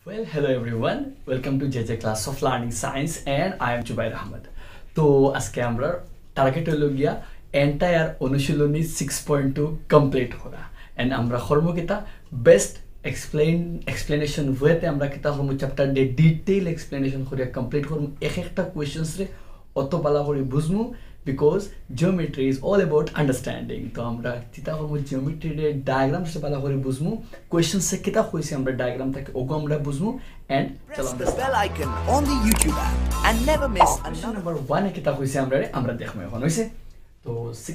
Well, hello everyone. Welcome to JJ Class of Learning Science and I am Jubair Ahmed. তো আজকে আমরা target হলো গিয়া entire অনুশীলনী 6.2 কমপ্লিট করা এন্ড আমরা করব কিতা বেস্ট এক্সপ্লেনেশন ওয়েতে আমরা কিতা করব চ্যাপ্টার ডে ডিটেইল এক্সপ্লেনেশন করে কমপ্লিট করব এক একটা কোশ্চেনস রে অত ভালো করে বুঝমু because geometry is all about understanding তো আমরা চিন্তা করবো জিওমেট্রি ডায়াগ্রাম সে ভালো করে বুঝমু কোয়েশ্চন সে কিতা হইছে আমরা ডায়াগ্রাম থেকে ওগো আমরা বুঝমু এন্ড চলো Press the bell icon on the YouTube app and never miss question another. Number 1 এ কিতা হইছে আমরা দেখমু এখন হইছে তো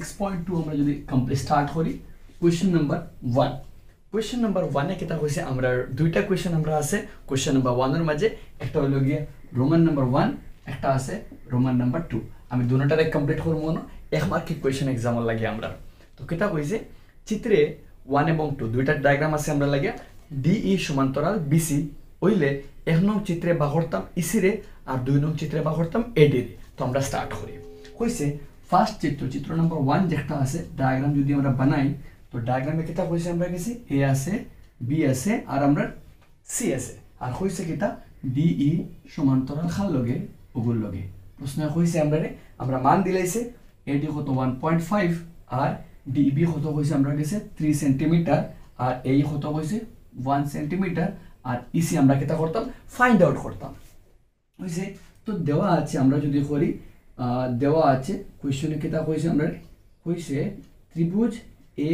6.2 আমরা যদি কমপ্লিট স্টার্ট করি কোয়েশ্চন নাম্বার 1 কোয়েশ্চন নাম্বার 1 এ কিতা হইছে আমরা দুইটা কোয়েশ্চন আমরা আছে কোয়েশ্চন নাম্বার 1 এর মাঝে একটা হলো গিয়া রোমান নাম্বার 1 একটা আছে রোমান নাম্বার 2 আমি দুটোটারে কমপ্লিট করব না এক মার্কের কোয়েশ্চন एग्जाम লাগে আমরা তো কিতা কইছে চিত্রে 1 এবং 2 দুইটা ডায়াগ্রাম আছে আমরা লাগে ডিই সমান্তরাল বিসি হইলে এক নং চিত্রে বা করতাম ইসি রে আর দুই নং চিত্রে বা করতাম এডি রে তো আমরা স্টার্ট করি কইছে ফার্স্ট চিত্র নাম্বার 1 যেটা আছে ডায়াগ্রাম যদি আমরা বানাই তো ডায়াগ্রামে কিতা কইছে আমরা গেছি এ আছে বি আছে আর আমরা সি আছে আর কইছে কিতা ডিই সমান্তরাল খাল লগে ওগুল লগে প্রশ্ন কইছে আমরা মান দিলাইছে এডি কত 1.5 আর ডিবি কত কইছে আমরা গেছে 3 সেন্টিমিটার আর এই কত কইছে 1 সেন্টিমিটার আর ইসি আমরা কিতা করতাম ফাইন্ড আউট করতাম কইছে তো দেওয়া আছে আমরা যদি করি দেওয়া আছে কোশ্চেনে কিতা কইছে আমরা কইছে ত্রিভুজ এ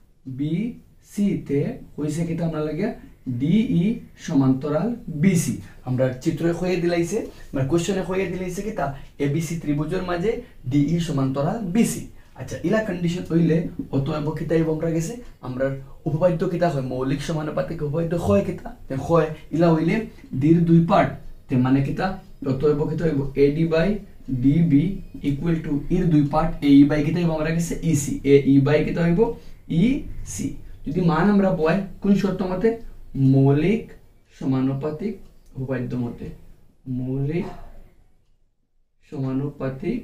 বি সি তে কইছে কিতা আমরা লাগে ডিই সমান্তরাল বিসি আমরা চিত্রে কইয়ে দিলাইছে মানে কোশ্চেনে কইয়ে দিলাইছে কিতা এবিসি ত্রিভুজের মাঝে ডিই সমান্তরাল বিসি আচ্ছা ইলা কন্ডিশন হইলে অতএব কিতা এবং আমরা গেছে আমরা উপপাদ্য কিতা হয় মৌলিক সমানুপাতিক উপপাদ্য হয় কিতা তে হয় ইলা হইলে ডির দুই পার্ট তে মানে কিতা অতএব কিতা হইব AD by DB equal to এর দুই পার্ট এই বাই কিতা এবং আমরা গেছে ইসি এই বাই কিতা হইব ইসি যদি মান আমরা বয় কোন শর্ত মতে মৌলিক সমানুপাতিক উপপাদ্য মতে মৌলিক সমানুপাতিক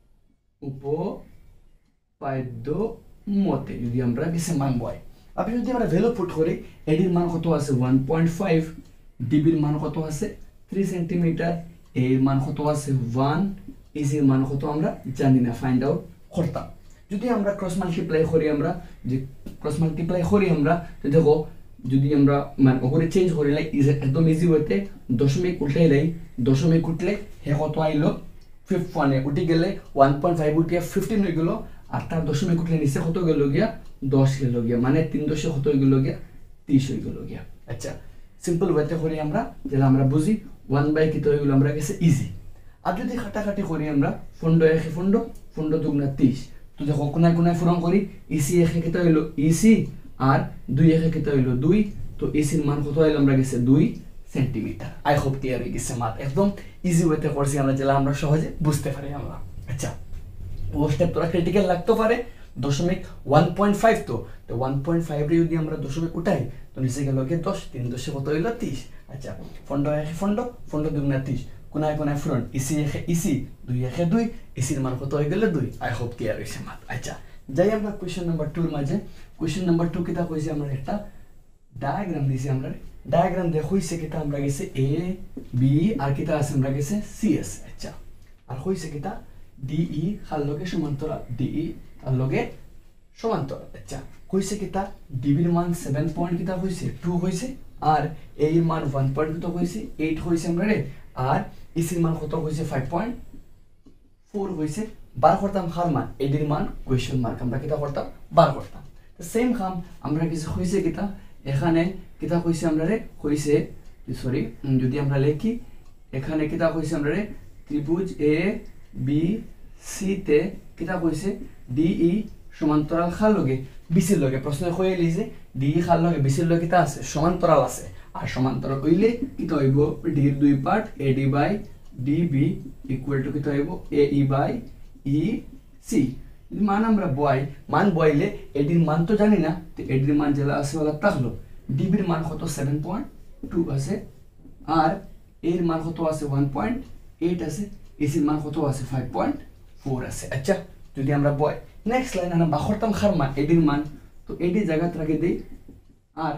উপপাদ্য মতে যদি আমরা কিছু মান বয় আপনি যদি আমরা ভ্যালু পুট করি এডির মান কত আছে 1.5 ডিবির মান কত আছে 3 সেন্টিমিটার এর মান কত আছে 1 ইসির মান কত আমরা জানি না ফাইন্ড আউট করতাম যদি আমরা ক্রস মাল্টিপ্লাই করি আমরা দেখো যদি আমরা মানে ওগুলো চেঞ্জ করে লাই একদম ইজি হইতে দশমিক উল্টাই লাই দশমিক উঠলে হে কত আইলো 5 মানে উঠে গেলে 1.5 উঠিয়ে 15 হয়ে গেল আর তার দশমিক উঠলে নিচে কত গেল গিয়া 10 গেল গিয়া মানে 3 দশে কত হয়ে গেল গিয়া 30 হয়ে গেল গিয়া আচ্ছা সিম্পল ওয়েতে করি আমরা যেটা আমরা বুঝি 1 বাই কত হয়ে গেল আমরা গেছে ইজি আর যদি কাটাকাটি করি আমরা ফন্ড একে ফন্ড দুগুণা 30 তো দেখো কোনায় কোনায় পূরণ করি ইসি একে কত হইলো ইসি আর 2 একে কত হইলো 2 তো ইসির মান কত হইলো আমরা গেছে 2 সেন্টিমিটার আই হোপ ক্লিয়ার হয়ে গেছে মাত একদম ইজি ওয়েতে করছি আমরা যেটা আমরা সহজে বুঝতে পারি আমরা আচ্ছা ও স্টেপ তোরা ক্রিটিক্যাল লাগতে পারে দশমিক 1.5 তো 1.5 রে যদি আমরা দশমিক উঠাই তো নিচে গেল কি 10 3 দশে কত হইলো 30 আচ্ছা ফন্ড একে ফন্ড দুগুণা 30 কোনায় কোনায় ফ্রন্ট ইসি একে ইসি 2 একে 2 ইসির মান কত হয়ে গেল 2 আই হোপ ক্লিয়ার হইছে মাত আচ্ছা যাই আমরা কোশ্চেন নাম্বার 2 এর মাঝে কোশ্চেন নাম্বার 2 কিটা কইছি আমরা একটা ডায়াগ্রাম দিছি আমরা ডায়াগ্রাম দেখাইছে কিটা আমরা গেছে এ বি আর কিটা আছে আমরা গেছে সি এস আচ্ছা আর কইছে কিটা ডিই খাল লগে সমান্তরাল ডিই আর লগে সমান্তরাল আচ্ছা কইছে কিটা ডিবির মান 7 পয়েন্ট কিটা কইছে 2 কইছে আর এ এর মান 1 পয়েন্ট কত কইছে 8 কইছে আমরা রে আর ইসির মান কত কইছে 5.4 কইছে বার করতাম খাল মান এডির মান কোয়েশ্চন মার্ক আমরা কিটা করতাম বার করতাম তো সেম কাম আমরা কিছু কইছে কিটা এখানে কিতা কইছে আমরা রে কইছে সরি যদি আমরা লিখি এখানে কিতা কইছে আমরা রে ত্রিভুজ এ বি সি তে কিতা কইছে ডিই সমান্তরাল খাল লগে বিসির লগে প্রশ্ন কইয়ে লিছে ডিই খাল লগে বিসির লগে কিতা আছে সমান্তরাল আছে আর সমান্তরাল হইলে কিতা হইব ডি এর দুই part AD by DB equal to কিতা হইব এই বাই ই সি যদি মান আমরা মান বইলে এডির মান তো জানি না তো এডির মান যেটা আছে ওলা থাকলো ডিবির মান কত 7.2 আছে আর এর মান কত আছে 1.8 আছে এসির মান কত আছে 5.4 আছে আচ্ছা যদি আমরা বয় নেক্সট লাইন আমরা বাখরতাম খার মান এডির মান তো এডি জায়গা রাখে দেই আর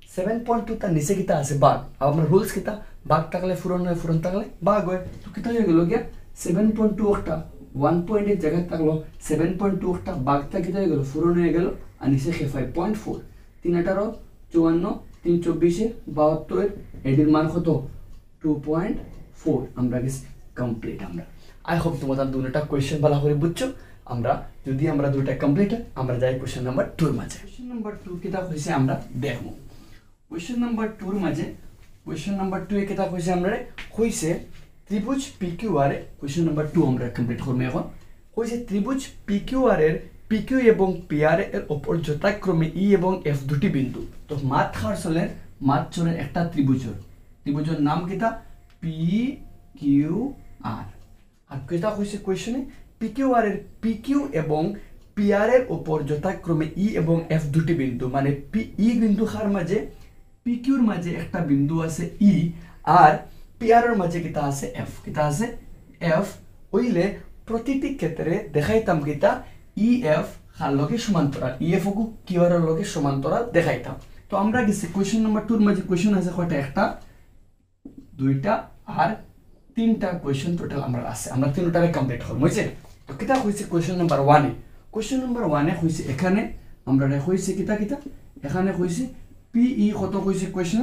7.2 তার নিচে কিতা আছে বাঘ আর আমরা রুলস কিতা বাঘ থাকলে ফুরন হয় ফুরন থাকলে বাঘ হয় তো কিতা হয়ে গেল গিয়া 7.2 একটা 1 পয়েন্টের জায়গায় থাকলো 7.2 একটা বাঘটা কিতা হয়ে গেল ফুরন হয়ে গেল আর নিচে 5.4 3 18 54 3 24 72 এটির মান কত 2.4 আমরা গেছি কমপ্লিট আমরা আই হোপ তোমাদের দুটোটা কোয়েশ্চেন ভালো করে বুঝছো আমরা যদি আমরা দুটো কমপ্লিট আমরা যাই কোয়েশ্চেন নাম্বার 2 এর মাঝে কোয়েশ্চেন নাম্বার 2 কিতা হইছে আমরা দেখব কোয়েশ্চেন নাম্বার 2 এর মাঝে কোয়েশ্চেন নাম্বার 2 এ কিতা হইছে আমরা হইছে ত্রিভুজ পিকিউআর কোয়েশ্চেন নাম্বার 2 আমরা কমপ্লিট করব এখন হইছে ত্রিভুজ পিকিউআর এর পিকিউ এবং পিআর এর উপর যথাক্রমে ই এবং এফ দুটি বিন্দু তো মাঠ চলের একটা ত্রিভুজের নাম কিতা পি কিউ আর আর কিতা হইছে কোয়েশ্চনে পিকিউআর এর পিকিউ এবং পিআর এর উপর যথাক্রমে ই এবং এফ দুটি বিন্দু মানে ই বিন্দু কার মাঝে পিকিউর মাঝে একটা বিন্দু আছে ই আর পিআর এর মাঝে কিতা আছে এফ হইলে প্রতিটি ক্ষেত্রে দেখাইতাম কিতা ই এফ কার লগে সমান্তরাল ই এফ কো কিউআর এর লগে সমান্তরাল দেখাইতাম তো আমরা গেছি কোয়েশ্চন নাম্বার 2 এর মাঝে কোয়েশ্চন আছে কয়টা একটা দুইটা আর তিনটা কোয়েশ্চন টোটাল আমরা আছে আমরা তিনটারে কমপ্লিট করব বুঝছেন তো কিতা হইছে কোয়েশ্চন নাম্বার 1 এ কোয়েশ্চন নাম্বার 1 এ হইছে এখানে আমরা হইছে কিতা এখানে হইছে পি ই কত হইছে কোয়েশ্চন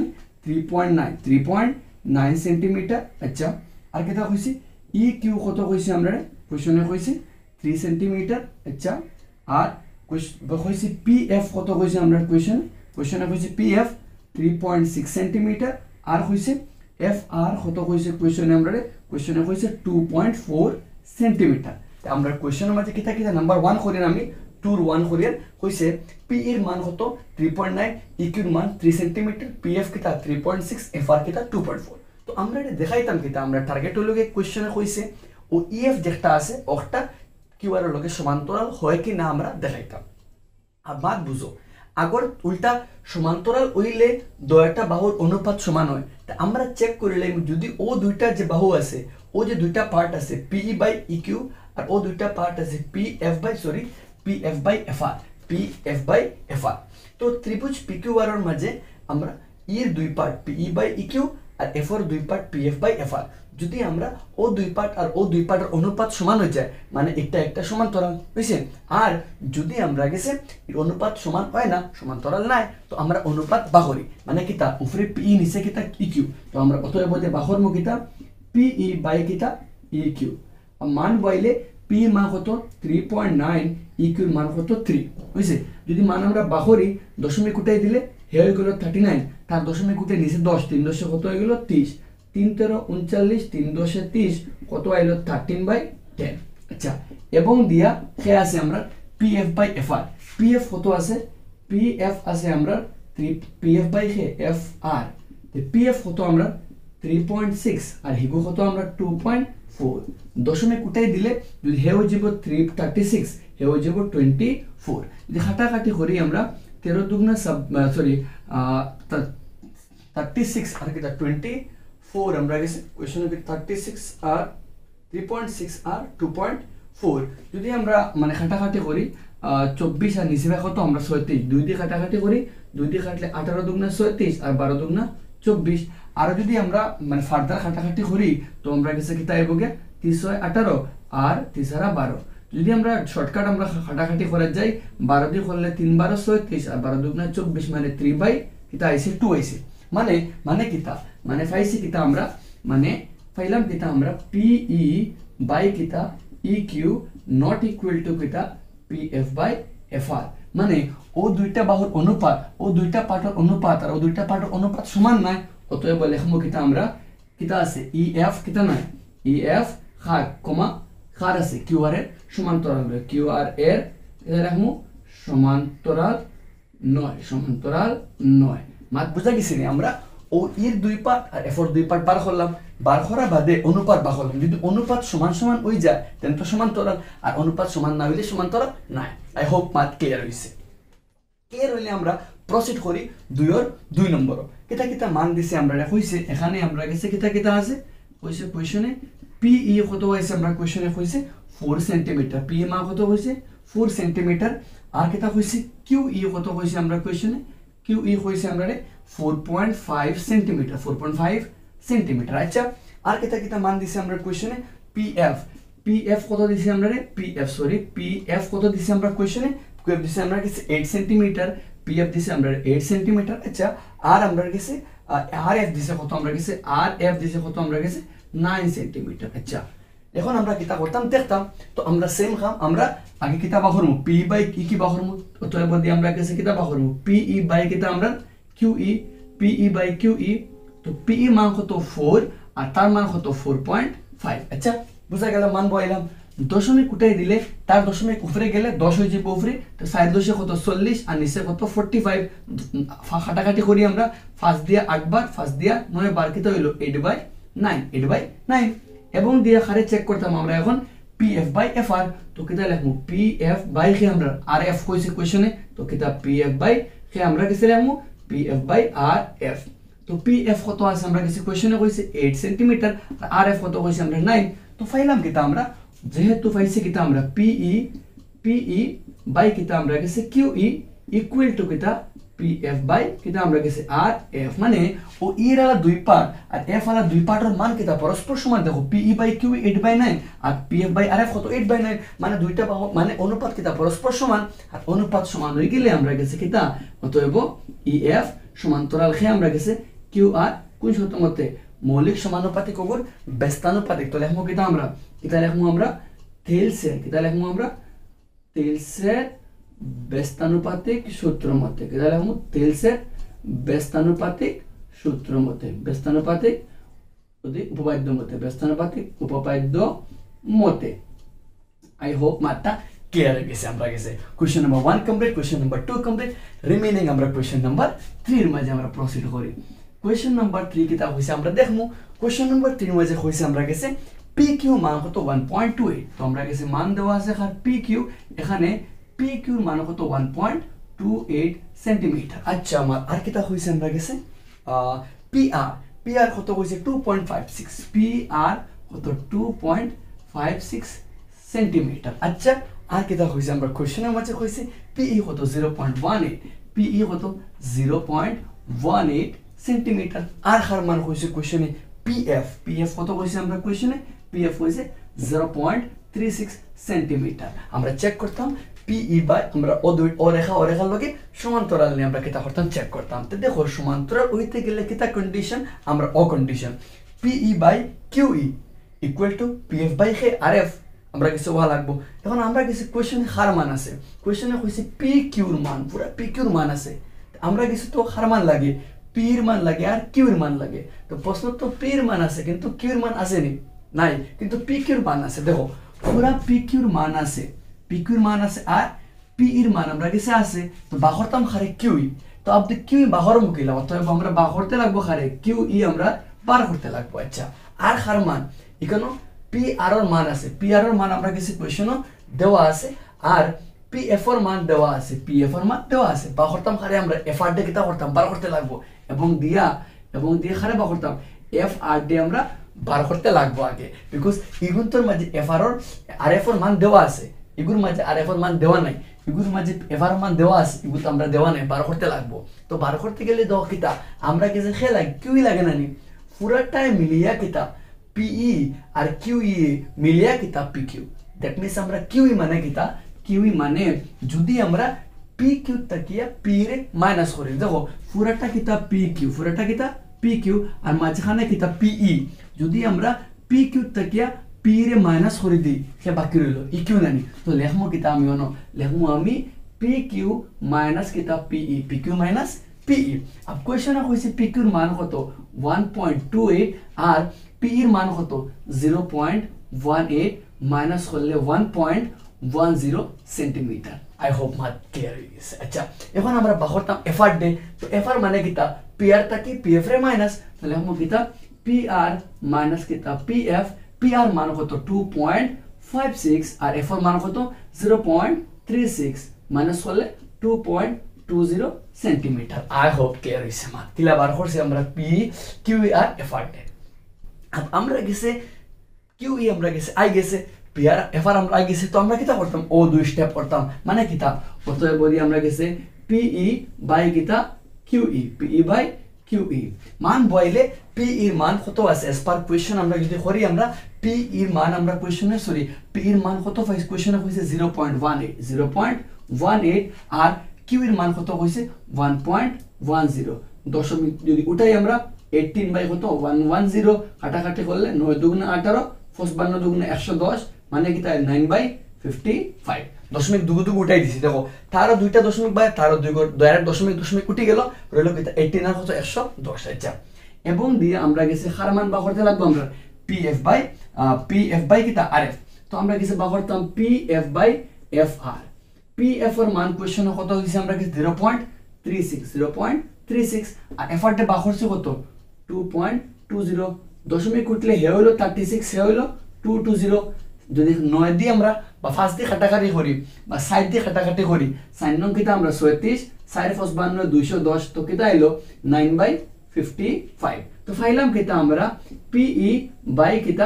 3.9 সেন্টিমিটার আচ্ছা আর কিতা হইছে ই কিউ কত হইছে আমরা কোয়েশ্চনে হইছে 3 সেন্টিমিটার আচ্ছা আর হইছে পি এফ কত হইছে আমরা কোয়েশ্চনে হইছে পি এফ 3.6 সেন্টিমিটার আর হইছে এফ আর কত হইছে কোয়েশ্চনে হইছে 2.4 সেন্টিমিটার আমরা কোয়েশ্চনের মধ্যে কিতা নাম্বার 1 করেন আমি 2 এর 1 করেন হইছে পি এর মান কত 3.9 ই কিউর মান 3 সেন্টিমিটার পি এফ কিতা 3.6 এফ আর কিতা 2.4 তো আমরা এটা দেখাইতাম কিতা আমরা টার্গেট হলো কোয়েশ্চনে হইছে ও ই এফ যেটা আছে ওটা কিউআর এর লগে সমান্তরাল হয় কি না আমরা দেখাইতাম আর বাদ বুঝো আগর উল্টা সমান্তরাল হইলে দুইটা বাহুর অনুপাত সমান হয় তা আমরা চেক করিলাম যদি ও দুইটা যে বাহু আছে ও যে দুইটা পার্ট আছে পিই বাই ইকিউ আর ও দুইটা পার্ট আছে পিএফ বাই এফআর তো ত্রিভুজ পিকিউআর এর মাঝে আমরা ই এর দুই পার্ট পিই বাই ইকিউ আর এফ এর দুই পার্ট পিএফ বাই এফআর যদি আমরা ও দুই পার্ট আর ও দুই পার্টের অনুপাত সমান হয়ে যায় মানে একটা সমান্তরাল বুঝছেন আর যদি আমরা গেছে অনুপাত সমান হয় না সমান্তরাল নাই তো আমরা অনুপাত বাহরি মানে কিতা উপরে পি নিচে কিতা ইকিউ তো আমরা অতএব বলতে বাহর মু কিতা পিই বাই কিতা ইকিউ মান বইলে পি মান কত 3.9 ইকিউর মান কত 3 বুঝছে যদি মান আমরা বাহরি দশমিক উঠাই দিলে হে হয়ে গেল 39 তার দশমিক উঠে নিচে 10 3 10 কত হয়ে গেল 30 3 13 39 3 10 30 কত আইলো 13/10 আচ্ছা এবং দিয়া কে আছে আমরা পিএফ বাই এফআর পিএফ কত আছে পিএফ আছে আমরা 3 পিএফ বাই এফ আর তে পিএফ কত আমরা 3.6 আর হিগো কত আমরা 2.4 দশমিক উঠাই দিলে যদি হে হয়ে যাব 336 হে হয়ে যাব 24 যদি কাটাকাটি করি আমরা 13 দুগুণা সরি 36 আর কিটা 24 আমরা গেছে কোশ্চেনে 36 আর 3.6 আর 2.4 যদি আমরা মানে কাটাকাটি করি 24 আর নিচে কত আমরা 36 দুই দিয়ে কাটাকাটি করি দুই দিয়ে কাটলে 18 দুগুণা 36 আর 12 দুগুণা 24 আর যদি আমরা মানে ফার্দার কাটাকাটি করি তো আমরা গেছে কিতা আইব গে 3 18 আর 3 12 যদি আমরা শর্টকাট আমরা কাটাকাটি করা যাই 12 দিয়ে করলে 3 12 36 আর 12 দুগুণা 24 মানে 3 বাই কিতা আইছে 2 আইছে মানে কিতা মানে পাইছি কিতা আমরা মানে পাইলাম কিতা আমরা পিই বাই কিতা ইকিউ নট ইকুয়াল টু কিতা পিএফ বাই এফআর মানে ও দুইটা বাহুর অনুপাত ও দুইটা পার্টের অনুপাত আর ও দুইটা পার্টের অনুপাত সমান নয় অতএব লেখমু কিতা আমরা কিতা আছে ইএফ কিতা নয় ইএফ খার কমা খার আছে কিউআর এর সমান্তরাল কিউআর এর এটা লেখমু সমান্তরাল নয় মাত বুঝা গেছি নি আমরা ও এর দুই পার্ট আর এফ এর দুই পার্ট বার করা বাদে অনুপাত বার করলাম যদি অনুপাত সমান সমান হয়ে যায় তেন তো সমান্তরাল আর অনুপাত সমান না হইলে সমান্তরাল নাই আই হোপ মাত ক্লিয়ার হইছে ক্লিয়ার হইলে আমরা প্রসিড করি 2 নম্বর কিতা মান দিছে আমরা হইছে এখানে আমরা গেছে কিতা আছে হইছে কোশ্চেনে পি ই কত হইছে আমরা কোশ্চেনে হইছে 4 সেন্টিমিটার পি মান কত হইছে 4 সেন্টিমিটার আর কিতা হইছে কিউ ই কত হইছে আমরা কোশ্চেনে কিউ ই হইছে আমরা 4.5 সেন্টিমিটার 4.5 সেন্টিমিটার আচ্ছা আর কিতা মান দিছি আমরা কোশ্চেনে পিএফ কত দিছি আমরা রে পিএফ কত দিছি আমরা কোশ্চেনে পিএফ দিছি আমরা কাছে 8 সেন্টিমিটার পিএফ দিছি আমরা 8 সেন্টিমিটার আচ্ছা আর আমরা কাছে আরএফ দিছে কত আমরা কাছে আরএফ দিছে কত আমরা কাছে 9 সেন্টিমিটার আচ্ছা এখন আমরা কিতা করতাম দেখতাম তো আমরা সেম কাম আমরা আগে কিতা বাহরমু পি বাই কি বাহরমু অতএব যদি আমরা কাছে কিতা বাহরমু পিই বাই কিতা আমরা কিউই পিই বাই কিউই তো পিই মান কত 4 আর তার মান কত 4.5 আচ্ছা বুঝা গেল মান বইলাম দশমিক উঠাই দিলে তার দশমিক উপরে গেলে 10 হয়ে যাবে উপরে তো 4 দশে কত 40 আর নিচে কত 45 কাটাকাটি করি আমরা ফার্স্ট দিয়া 8 বার ফার্স্ট দিয়া 9 বার কিতা হইলো 8/9 এবং দিয়ে খারে চেক করতাম আমরা এখন পিএফ বাই এফআর তো কিতা লিখমু পিএফ বাই কে আমরা আর এফ কইছে কোশ্চেনে তো কিতা পিএফ বাই কে আমরা কিছে লিখমু পিএফ বাই আর এফ তো পিএফ কত আছে আমরা কিছে কোশ্চেনে কইছে 8 সেন্টিমিটার আর আর এফ কত কইছে আমরা 9 তো ফাইলাম কিতা আমরা যেহেতু পাইছে কিতা আমরা পিই বাই কিতা আমরা কিছে কিউই ইকুয়াল টু কিতা পিএফ বাই কিতা আমরা গেছে আর এফ মানে ও এর আলা দুই পার্ট আর এফ আলা দুই পার্টের মান কিতা পরস্পর সমান দেখো পিই বাই কিউ 8/9 আর পিএফ বাই আর এফ কত 8/9 মানে দুইটা মানে অনুপাত কিতা পরস্পর সমান আর অনুপাত সমান হয়ে গেলে আমরা গেছে কিতা অতএব ইএফ সমান্তরাল খে আমরা গেছে কিউ আর কোন সূত্র মতে মৌলিক সমানুপাতিক ওপর ব্যস্তানুপাতিক তো লিখমু কিতা আমরা তেলসের ব্যস্তানুপাতিক সূত্র মতে কিতা লিখমু তেলসের ব্যস্তানুপাতিক সূত্র মতে ব্যস্তানুপাতিক উপপাদ্য মতে আই হোপ মাত্রা ক্লিয়ার হয়ে গেছে আমরা গেছে question number 1 complete question number 2 complete remaining আমরা কোশ্চেন নাম্বার 3 এর মাঝে আমরা প্রসিড করি কোশ্চেন নাম্বার 3 কিতা হইছে আমরা দেখমু কোশ্চেন নাম্বার 3 এর মাঝে হইছে আমরা গেছে PQ মান কত 1.28 তো আমরা গেছে মান দেওয়া আছে আর PQ এখানে PQ এর মান কত 1.28 সেন্টিমিটার আচ্ছা আমার আর কিটা হইছে আমরা গেছে PR কত হইছে 2.56 PR কত 2.56 সেন্টিমিটার আচ্ছা আর কিটা হইছে আমরা কোশ্চেনের মাঝে হইছে PE কত 0.18 সেন্টিমিটার আর হার মান হইছে কোশ্চেনে PF কত হইছে আমরা কোশ্চেনে PF হইছে 0.36 সেন্টিমিটার আমরা চেক করতাম PE বাই আমরা ও রেখার লগে সমান্তরাল নিয়ে আমরা কিতা করতাম চেক করতাম তো দেখো সমান্তরাল হইতে গেলে কিতা কন্ডিশন আমরা ও condition PE by QE equal to PF by RF আমরা কিছু ভালো লাগবো এখন আমরা কিছু কোশ্চেনে হার মান আছে কোশ্চেনে কইছে PQ এর মান পুরো PQ এর মান আছে আমরা কিছু তো হার মান লাগে P এর মান লাগে আর Q এর মান লাগে তো প্রশ্ন তো P এর মান আছে কিন্তু Q এর মান আসেনি নাই কিন্তু PQ এর মান আছে দেখো পুরা PQ এর মান আছে PQ এর মান আছে আর P এর মান আমরা কাছে আছে তো বাহরতাম খারে QE তো আপনি QE বাহর মুকিলা অতএব আমরা বাহরতে লাগবো খারে QE আমরা বার করতে লাগবো আচ্ছা আর খার মান এখানে PR এর মান আছে PR এর মান আমরা কাছে কোশ্চেনও দেওয়া আছে আর PF এর মান দেওয়া আছে PF এর মান দেওয়া আছে বাহরতাম খারে আমরা FR ডে কিটা করতাম বার করতে লাগবো এবং দিয়া খারে বাহরতাম FR ডে আমরা বার করতে লাগবো আগে বিকজ ইগুন্তর মাঝে FR আর RF এর মান দেওয়া আছে এগুর মাঝে RF এর মান দেওয়া নাই এগুর মাঝে FR এর মান দেওয়া আছে এগুলো আমরা দেওয়া নাই বার করতে লাগবো তো বার করতে গেলে দাও কিতা আমরা কিছু খেলা QE লাগে না নি পুরাটাই মিলিয়া কিতা PE আর QE মিলিয়া কিতা PQ দ্যাট মিন্স আমরা QE মানে কিতা QE মানে যদি আমরা PQ তাকিয়া P রে মাইনাস করি দেখো পুরাটা কিতা PQ আর মাঝখানে কিতা PE যদি আমরা PQ তাকিয়া P রে মাইনাস করে দিই সে বাকি রইল EQ নানি তো লেখমু কিতা আমি PQ মাইনাস কিতা PQ মাইনাস PE अब क्वेश्चन হইছে PQ এর মান কত 1.28 আর P এর মান কত 0.18 মাইনাস করলে 1.10 সেন্টিমিটার আই হোপ মাত ক্লিয়ার হয়ে গেছে আচ্ছা এখন আমরা বাহরতাম FR ডে তো FR মানে কিতা PR তাকি PF রে মাইনাস তাহলে আমরা কিতা PR মাইনাস কিতা PR মান কত 2.56 আর FR মান কত 0.36 মাইনাস করলে 2.20 সেন্টিমিটার আই হোপ ক্লিয়ার হইছে মা তিলা বার করছি আমরা QE আর FR ডে अब আমরা গেছে QE আমরা গেছে আই গেছে PR FR আমরা আই গেছে তো আমরা কিতা করতাম ও দুই স্টেপ করতাম মানে কিতা অতএব বলি আমরা গেছে PE বাই কিতা QE PE বাই QE মান বইলে P এর মান কত আছে as per question আমরা যদি করি আমরা P এর মান আমরা কোশ্চেনে সরি P এর মান কত পাইছি কোশ্চেনে কইছে 0.18 আর Q এর মান কত কইছে 1.10 দশমিক যদি উঠাই আমরা 18 বাই কত 110 কাটাকাটি করলে 9 দুগুণে 18 55 দুগুণে 110 মানে কি তাই 9/55 দশমিক দুগু উঠাই দিছি দেখো তারও দুইটা দশমিক বাই তারও দুই দশমিক উঠে গেল রইল কি 18 আর কত 110 আচ্ছা এবং দিয়ে আমরা গেছে হার মান বা করতে লাগবো আমরা PF বাই কিটা RF তো আমরা গেছে বা করতাম PF বাই FR PF এর মান কোশ্চেনে কত হইছে আমরা গেছে 0.36 আর FR তে বা করছে কত 2.20 দশমিক উঠলে হে হইলো 36 হে হইলো 220 যদি 9 দিয়ে আমরা বা 5 দিয়ে কাটাকাটি করি বা 7 দিয়ে কাটাকাটি করি 9 নং কিটা আমরা 36 4 55 210 তো কিটা আইলো 9/55 তো ফাইলাম কিটা আমরা PE বাই কিটা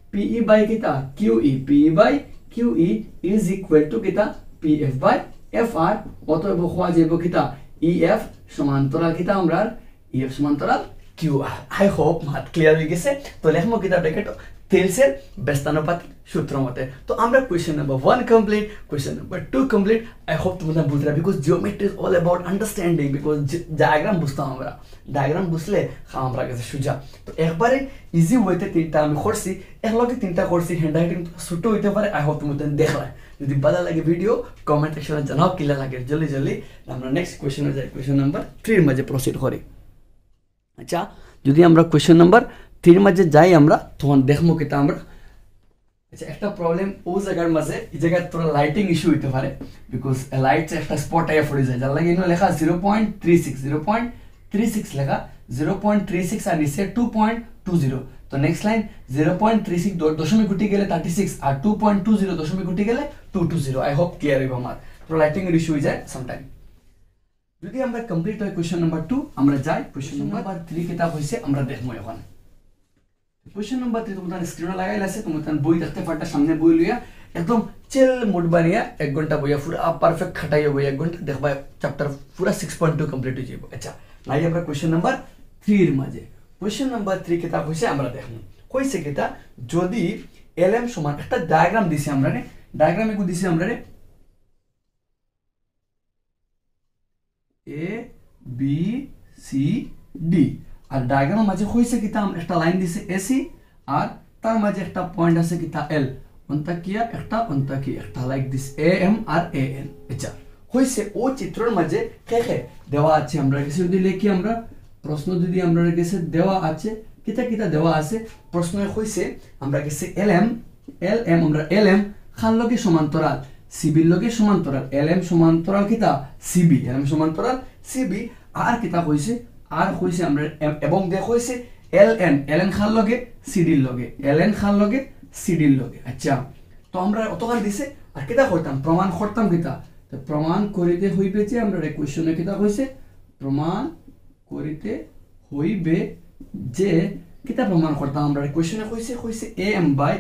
QE is equal to কিটা PF বাই FR অতএব হওয়া যাবে কিটা EF সমান্তরাল কিটা আমরা EF সমান্তরাল QR আই হোপ মাত ক্লিয়ার হয়ে গেছে তো লেখমো কিটা ব্র্যাকেট তেলসের ব্যস্তানুপাতিক সূত্র মতে তো আমরা question number 1 complete question number 2 complete I hope তোমরা বুঝতে পারবে because geometry is all about understanding because diagram বুঝতাম আমরা ডায়াগ্রাম বুঝলে আমরা কাছে সুজা তো একবারে ইজি ওয়েতে তিনটা আমি করছি একলগে তিনটা করছি হ্যান্ডরাইটিং ছোট হইতে পারে আই হোপ তোমরা দেখলা যদি ভালো লাগে ভিডিও কমেন্ট সেকশনে জানাও কিলা লাগে জলদি আমরা নেক্সট কোশ্চেনে যাই কোশ্চেন নাম্বার 3 এর মাঝে প্রসিড করি আচ্ছা যদি আমরা কোশ্চেন নাম্বার 3 এর মাঝে যাই আমরা তখন দেখমু কিটা আমরা আচ্ছা একটা প্রবলেম ও জায়গার মাঝে এই জায়গায় তোরা লাইটিং ইস্যু হইতে পারে বিকজ লাইট একটা স্পট আইয়া পড়ে যায় যার লাগে ইনো লেখা 0.36 লেখা 0.36 আর নিচে 2.20 তো নেক্সট লাইন 0.36 দশমিক উঠে গেলে 36 আর 2.20 দশমিক উঠে গেলে 220 আই হোপ ক্লিয়ার হইব আমার তো লাইটিং এর ইস্যু হয়ে যায় সামটাইম যদি আমরা কমপ্লিট হয় কোশ্চেন নাম্বার 2 আমরা যাই কোশ্চেন নাম্বার 3 কিতাব হইছে আমরা দেখমু এখন কোশ্চেন নাম্বার 3 তোমাদের স্ক্রিনে লাগাইলা আছে তোমাদের বই দেখতে পারটা সামনে বই লইয়া একদম চিল মোড বানিয়া 1 ঘন্টা বইয়া পুরো পারফেক্ট খাটাইয়া বই 1 ঘন্টা দেখবা চ্যাপ্টার পুরো 6.2 কমপ্লিট হয়ে যাবে আচ্ছা নাই আমরা কোশ্চেন নাম্বার 3 এর মাঝে কোশ্চেন নাম্বার 3 কিতাব হইছে আমরা দেখমু কইছে কিতা যদি lm সমান একটা ডায়াগ্রাম দিছি আমরা রে ডায়াগ্রামে কো দিছি আমরা রে A B C D আর ডায়াগ্রামের মাঝে হইছে কিতা একটা লাইন দিছে AC আর তার মাঝে একটা পয়েন্ট আছে কিতা L অন্তাকিয়া একটা লাইক দিস AM আর AN আচ্ছা হইছে ও চিত্রের মাঝে কে দেওয়া আছে আমরা কিছু যদি লিখি আমরা প্রশ্ন যদি আমরা কাছে দেওয়া আছে কিতা দেওয়া আছে প্রশ্নে হইছে আমরা কাছে LM আমরা LM খান লগে সমান্তরাল CB লগে সমান্তরাল LM সমান্তরাল কিতা CB LM সমান্তরাল CB আর কিতা হইছে আর হইছে আমরা এবং দেখ হইছে LN খান লগে CD লগে LN খান লগে CD লগে আচ্ছা তো আমরা অতখান দিছে আর কিতা করতাম প্রমাণ করতাম কিতা তো প্রমাণ করিতে হইবে যে আমরা কোশ্চেনে কিতা হইছে প্রমাণ করিতে হইবে যে কিতা প্রমাণ করতাম আমরা কোশ্চেনে হইছে AM by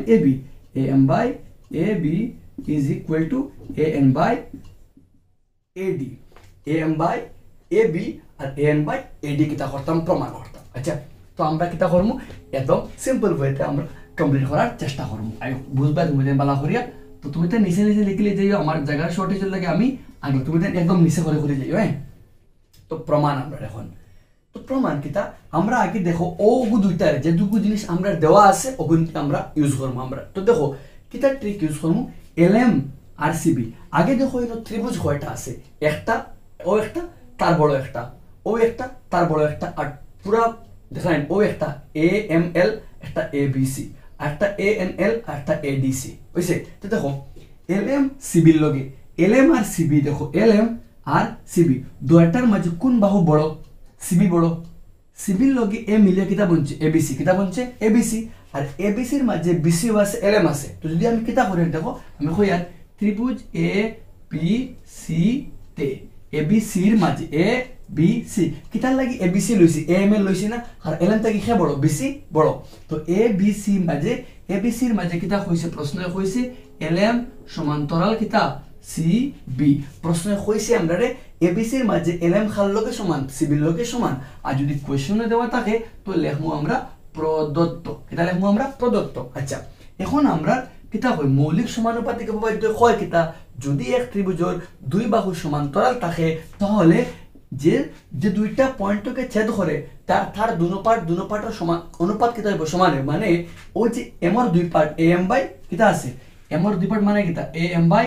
AB is equal to AN by AD AM by AB R AN by AD কিতা করতাম প্রমাণ করতাম আচ্ছা তো আমরা কিতা করব একদম সিম্পল ওয়েতে আমরা কমপ্লিট করার চেষ্টা করব আই বুঝবা তুমি বালা করিয়া তো তুমি তো নিচে লিখলে যাইও আমার জায়গা শর্টেজ লাগে আমি আগে তুমি তো একদম নিচে করে যাইও হ্যাঁ তো প্রমাণ আমরা এখন তো প্রমাণ কিতা আমরা আগে দেখো ও দুইটার যে দুটো জিনিস আমরা দেওয়া আছে ওগুনকে আমরা ইউজ করব আমরা তো দেখো কিতা ট্রিক ইউজ করব LM আর CB আগে দেখো এর ত্রিভুজ কয়টা আছে একটা ও একটা তার বড় একটা ও একটা তার বড় একটা আর পুরা দেখেন ও একটা AML একটা ABC আর একটা ANL আর একটা ADC হইছে তো দেখো LM CB এর লগে LM আর CB দেখো LM আর CB দুইটার মাঝে কোন বাহু বড় CB বড় CB এর লগে A মিলে কিতা বনছে ABC কিতা বনছে ABC আর ABC এর মাঝে BC আছে LM আছে তো যদি আমি কিতা করে দেখো আমি কই আর ত্রিভুজ ABC তে ABC এর মাঝে ABC কিতার লাগি ABC লইছি AML লইছি না আর LM তা কি কে বড় BC বড় তো ABC মাঝে ABC এর মাঝে কিতা কইছে প্রশ্ন কইছে LM সমান্তরাল কিতা CB প্রশ্ন কইছে আমরা রে এবিসির মাঝে এলএম খাল লগে সমান সিবির লগে সমান আর যদি কোয়েশ্চনে দেওয়া থাকে তো লেখমু আমরা প্রদত্ত এটা লেখমু আমরা প্রদত্ত আচ্ছা এখন আমরা কিতা কই মৌলিক সমানুপাতিক উপপাদ্য কয় কিতা যদি এক ত্রিভুজের দুই বাহু সমান্তরাল থাকে তাহলে যে যে দুইটা পয়েন্টকে ছেদ করে তার দুনো পার্টের সমান অনুপাত কিতা হইব সমান মানে ওই যে এমর দুই পার্ট am বাই কিতা আছে এমর দুই পার্ট মানে কিতা am by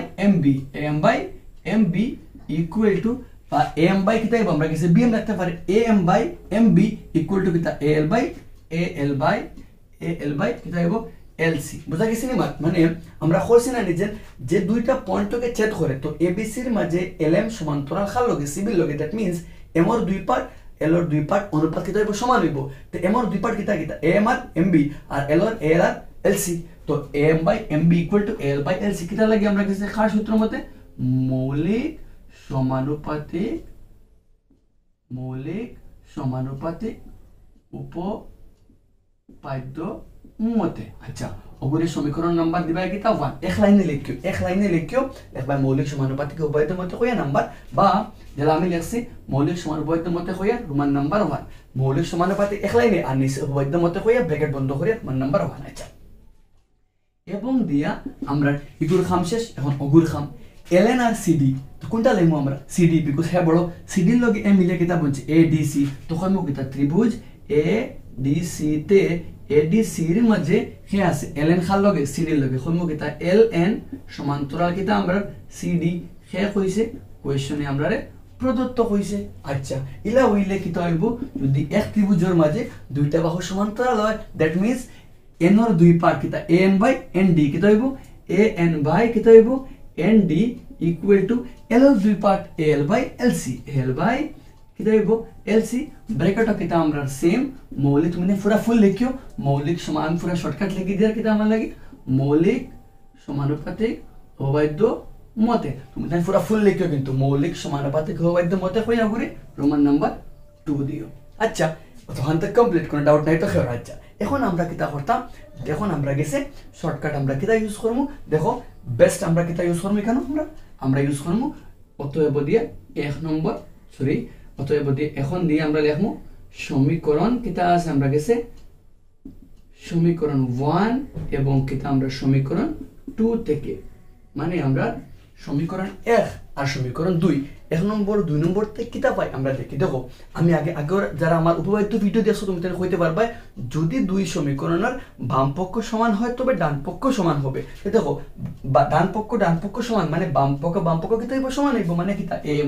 mb equal to বা am বাই কিতা হইব আমরা কিছু bm রাখতে পারি am by mb equal to কিতা al বাই কিতা হইব LC বুঝা গেছে নি মানে আমরা কইছি না নিজে যে দুইটা পয়েন্টকে ছেদ করে তো ABC এর মাঝে LM সমান্তরাল খাল লগে CB লগে দ্যাট মিন্স M এর দুই পার্ট L এর দুই পার্ট অনুপাত কিতা হইব সমান হইব তো M এর দুই পার্ট কিতা AM আর MB আর L এর AL আর LC তো AM by MB equal to AL by LC কিতা লাগে আমরা কিছু খাস সূত্র মতে মৌলিক সমানুপাতিক উপপাদ্য মতে আচ্ছা ওগুলি সমীকরণ নাম্বার দিবা কিতা 1 এক লাইনে লিখিও একবার মৌলিক সমানুপাতিক উপপাদ্য মতে কইয়া নাম্বার বা যেটা আমি লিখছি মৌলিক সমানুপাতিক মতে কইয়া রোমান নাম্বার 1 মৌলিক সমানুপাতিক এক লাইনে আর নিচে উপপাদ্য মতে কইয়া ব্র্যাকেট বন্ধ করিয়া রোমান নাম্বার 1 আচ্ছা এবং দিয়া আমরা ইগুর খাম শেষ এখন অগুর খাম ln আর cd তো কোনটা লইমু আমরা cd বিকজ হে বড় cd এর লগে m মিলে কিতা বলছে adc তো কইমু কিতা ত্রিভুজ adc তে ADC এর মাঝে হে আছে ln খাল লগে CD লগে কইমু কিতা ln সমান্তরাল কিতা আমরা CD হে কইছে কোয়েশ্চনে আমরা প্রদত্ত কইছে আচ্ছা ইলা হইলে কিতা হইব যদি এক ত্রিভুজের মাঝে দুইটা বাহু সমান্তরাল হয় দ্যাট মিন্স n এর দুই পার্ট কিতা an বাই nd কিতা হইব an বাই কিতা হইব nd ইকুয়াল টু l এর দুই part al by lc l by কিতা হইব LC ব্র্যাকেট কিতা আমরা সেম মৌলিক মানে পুরা ফুল লিখিও মৌলিক সমান পুরা শর্টকাট লিখি দিয়ার কিতা আমার লাগি মৌলিক সমানুপাতিক উপপাদ্য মতে তুমি তাই পুরা ফুল লিখিও কিন্তু মৌলিক সমানুপাতিক উপপাদ্য মতে কইয়া করে রোমান নাম্বার 2 দিও আচ্ছা তখন তো কমপ্লিট কোনো ডাউট নাই তো খেয়াল আচ্ছা এখন আমরা কিতা করতাম এখন আমরা গেছে শর্টকাট আমরা কিতা ইউজ করব দেখো বেস্ট আমরা কিতা ইউজ করব এখানে আমরা ইউজ করব অতএব দিয়ে 1 নম্বর সরি অতএব এখন দিয়ে আমরা লিখমু সমীকরণ কিতা আছে আমরা গেছে সমীকরণ 1 এবং কিতা আমরা সমীকরণ 2 থেকে মানে আমরা সমীকরণ 1 আর সমীকরণ 2 1 নম্বর 2 নম্বর থেকে কিতা পাই আমরা দেখি দেখো আমি আগে যারা আমার উপপাদ্য ভিডিও দেখছো তুমি তাহলে কইতে পারবা যদি দুই সমীকরণের বাম পক্ষ সমান হয় তবে ডান পক্ষ সমান হবে দেখো ডান পক্ষ সমান মানে বাম পক্ষ কিতা হইব সমান হইব মানে কিতা am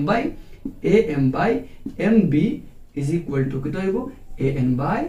by mb is equal to কিতা হইব an by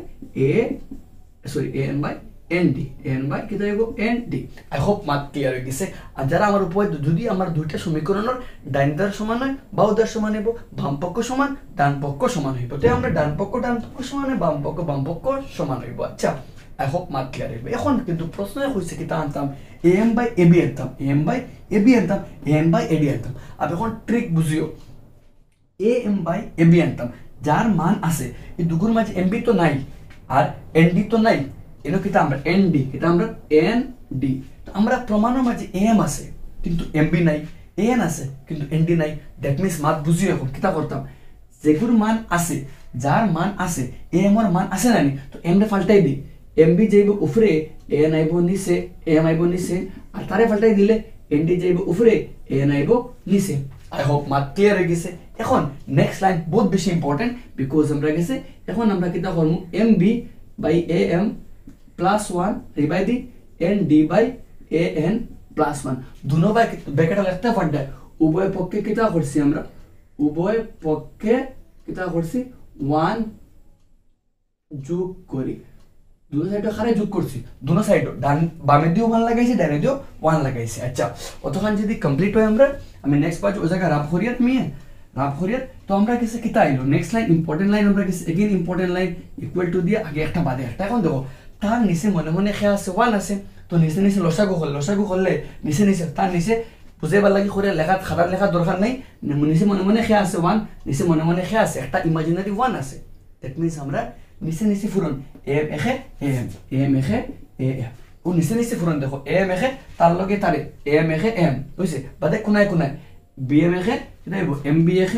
nd an by কিতা হইব nd আই হোপ মাত ক্লিয়ার হই গেছে আর যারা আমার উপপাদ্য যদি আমার দুইটা সমীকরণের ডান ধার সমান হয় বাম ধার সমান হইব বাম পক্ষ সমান ডান পক্ষ সমান হইব তাই আমরা ডান পক্ষ সমান বাম পক্ষ সমান হইব আচ্ছা আই হোপ মাত ক্লিয়ার হইব এখন কিন্তু প্রশ্ন হইছে কিতা আনতাম am by ab আনতাম am by ad আনতাম আর এখন ট্রিক বুঝিও am by ab আনতাম যার মান আছে এই দুগুর মাঝে mb তো নাই আর nd তো নাই এনো কিতা আমরা nd কিতা আমরা nd তো আমরা প্রমাণের মাঝে am আছে কিন্তু mb নাই an আছে কিন্তু nd নাই দ্যাট মিন্স মাত বুঝিও এখন কিতা করতাম যেগুর মান আছে যার মান আছে am এর মান আছে না নি তো m রে পাল্টাই দি mb যাইব উপরে an আইব নিচে am আইব নিচে আর তারে পাল্টাই দিলে nd যাইব উপরে an আইব নিচে I hope মাত ক্লিয়ার হয়ে গেছে এখন নেক্সট লাইন বহুত বেশি ইম্পর্টেন্ট বিকজ আমরা গেছে এখন আমরা কিতা করব mb by am plus 1 divide দি nd by an plus 1 দুনো বাই ব্র্যাকেট লিখতে পারবে উভয় পক্ষে কিতা করছি আমরা উভয় পক্ষে কিতা করছি 1 যোগ করি দুনো সাইডে খারে যোগ করছি দুনো সাইডে ডান বামে দিও 1 লাগাইছি ডানে দিও 1 লাগাইছি আচ্ছা অতখান যদি কমপ্লিট হয় আমরা আমি নেক্সট পার্ট ওই জায়গা রাব করিয়াত তো আমরা কিছু কিতা আইলো নেক্সট লাইন ইম্পর্টেন্ট লাইন আমরা কিছু again important line equal to দিয়ে আগে একটা বাদে একটা এখন দেখো তার নিচে মনে খেয়া আছে 1 আছে তো নিচে লসাগু করলে নিচে তার নিচে বুঝাইবার লাগি করে খারাপ লেখা দরকার নাই নিচে মনে খেয়া আছে 1 নিচে মনে খেয়া আছে একটা ইমাজিনারি 1 আছে দ্যাট মিন্স আমরা নিচে ফুরন am এখে ও নিচে ফুরন দেখো am এখে তার লগে তারে am এখে am বুঝছে বাদে কোনায় bm এখে কিতা হইব mb এখে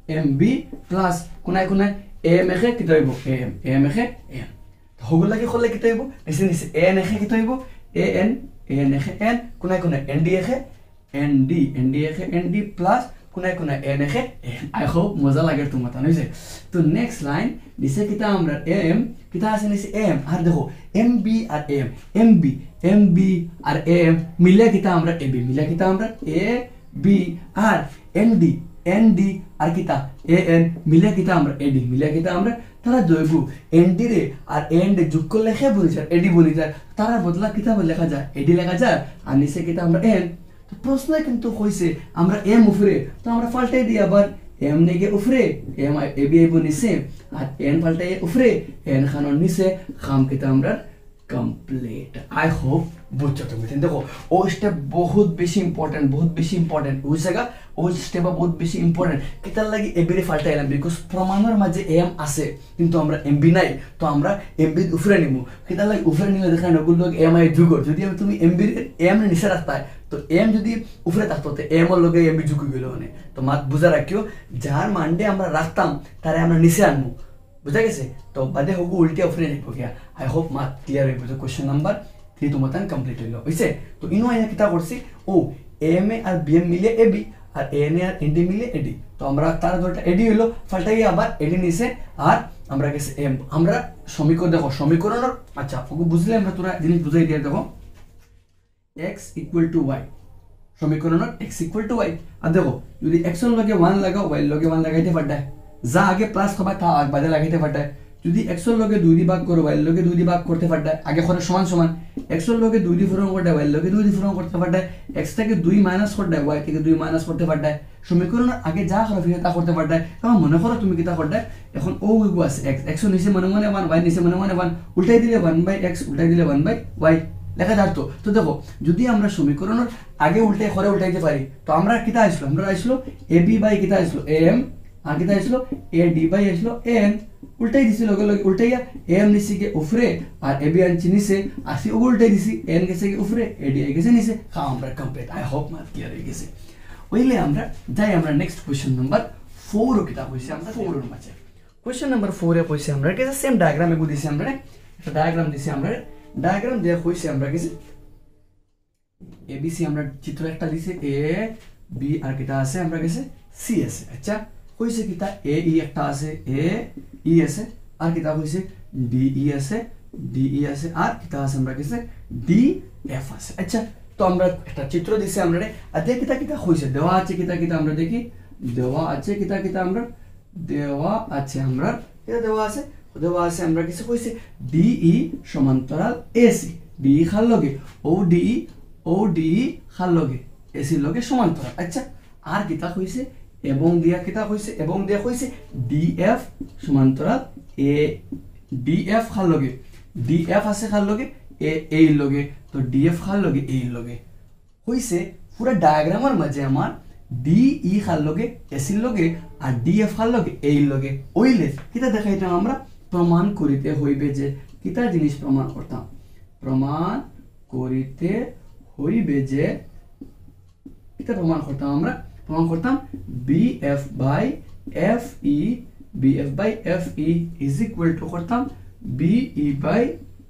MB প্লাস কোনায় কোনায় AM এখে কিতা হইব AM এখে AM হগুলা কি করলে কিতা হইব নিচে নিচে AN এখে কিতা হইব AN এখে N কোনায় কোনায় ND এখে ND এখে ND প্লাস কোনায় কোনায় N এখে N আই হোপ মজা লাগে তোমার তা হইছে তো নেক্সট লাইন নিচে কিতা আমরা AM কিতা আছে নিচে AM আর দেখো MB R AM MB R AM মিলে কিতা আমরা AB মিলে কিতা আমরা AB আর ND আর কিতা AN মিলে কিতা আমরা AD মিলে কিতা আমরা তারা দইবু ND রে আর AN রে যোগ করলে হে বলি যায় AD বলি যায় তারা বদলা কিতা বলে লেখা যায় AD লেখা যায় আর নিচে কিতা আমরা N তো প্রশ্ন কিন্তু কইছে আমরা M উপরে তো আমরা পাল্টাই দিই আবার M নেগে উপরে M AB আইব নিচে আর N পাল্টাই উপরে N খানোর নিচে খাম কিতা আমরা কমপ্লিট আই হোপ বুঝছো তুমি দেখো ও স্টেপ বহুত বেশি ইম্পর্টেন্ট ওই জায়গা ও স্টেপ বহুত বেশি ইম্পর্টেন্ট কিতার লাগি এবিরে ফাল্টাইলাম বিকজ প্রমাণের মাঝে এম আছে কিন্তু আমরা এমবি নাই তো আমরা এমবি উপরে নিমু কিতার লাগি উপরে নিলে দেখা না গুলো এম আই যুগ যদি তুমি এমবি এম নিচে রাখতাই তো এম যদি উপরে থাকতো তো এম এর লগে এমবি যুগ গেল মানে তো মাত বুঝা রাখিও যার মানডে আমরা রাখতাম তারে আমরা নিচে আনবো বুঝা গেছে তো বাদে হোক উল্টে উপরে নিব গিয়া আই হোপ মাত ক্লিয়ার হইব যে কোশ্চেন নাম্বার 3 তোমার কমপ্লিট হইল হইছে তো ইনো আইনা কিতা করছি ও এম এ আর বিএম মিলে এবি আর এন এ আর এনডি মিলে এডি তো আমরা তার দুটো এডি হইলো ফালটাই আবার এডি নিছে আর আমরা গেছে এম আমরা সমীকরণ দেখো সমীকরণের আচ্ছা ওকে বুঝলে আমরা তোরা জিনিস বুঝাই দিয়ে দেখো x = y সমীকরণের x = y আর দেখো যদি x এর লগে 1 লাগাও y এর লগে 1 লাগাইতে পারতা যা আগে প্লাস হবে তা বাদে লাগাইতে পারতা যদি x এর লগে 2 দি ভাগ করো y এর লগে 2 দি ভাগ করতে পারতা আগে করে সমান সমান x এর লগে 2 দি পূরণ করতে y এর লগে 2 দি পূরণ করতে পারতা x থেকে 2 মাইনাস করতে y থেকে 2 মাইনাস করতে পারতা সমীকরণের আগে যা করে ফিরে তা করতে পারতা কারণ মনে করো তুমি কিটা করতে এখন ও গো আছে x এর নিচে মনে মনে 1 y নিচে মনে মনে 1 উল্টাই দিলে 1/x উল্টাই দিলে 1/y লেখা যাতো তো দেখো যদি আমরা সমীকরণের আগে উল্টাই করে উল্টাইতে পারি তো আমরা কিটা আসলো আমরা আসলো ab বাই কিটা আসলো am আর কিটা আসলো ad বাই আসলো an উল্টাই দিছি লগে লগে উল্টাইয়া am নিচে কে উপরে আর ab আনছি নিচে আসি ও উল্টাই দিছি n গেছে কে উপরে ad গেছে নিচে আমরা কমপ্লিট আই হোপ মাত ক্লিয়ার হয়ে গেছে ওইলে আমরা যাই আমরা নেক্সট কোশ্চেন নাম্বার 4 ও কিটা কইছি আমরা 4 এর মাঝে কোশ্চেন নাম্বার 4 এ কইছি আমরা কি সেম ডায়াগ্রামে দিছি আমরা একটা ডায়াগ্রাম দিছি আমরা ডায়াগ্রাম দেয়া হইছে আমরা কিছু ABC আমরা চিত্র একটা দিছি A B আর কিটা আছে আমরা গেছে C আছে আচ্ছা হইছে কিটা A E একটা আছে A E আছে আর কিটা হইছে D E আছে আর কিটা আছে আমরা গেছে D F আছে আচ্ছা তো আমরা একটা চিত্র দিছি আমরা আর দেখি কিটা হইছে দেওয়া আছে কিটা আমরা দেখি দেওয়া আছে কিটা আমরা দেওয়া আছে আমরা এটা দেওয়া আছে আমরা কিছু কইছি DE সমান্তরাল AC DE খাল লগে ODE খাল লগে AC লগে সমান্তরাল আচ্ছা আর কিটা কইছে এবং দিয়া কিটা কইছে এবং দিয়া কইছে DF সমান্তরাল A DF খাল লগে DF আছে খাল লগে A লগে তো DF খাল লগে A লগে কইছে পুরো ডায়াগ্রামের মাঝে আমার DE খাল লগে AC লগে আর DF খাল লগে A লগে ওইলে কিটা দেখাইতাম আমরা প্রমাণ করিতে হইবে যে কিটা জিনিস প্রমাণ করতাম প্রমাণ করিতে হইবে যে কিটা প্রমাণ করতাম আমরা প্রমাণ করতাম BF by FE is equal to করতাম BE বাই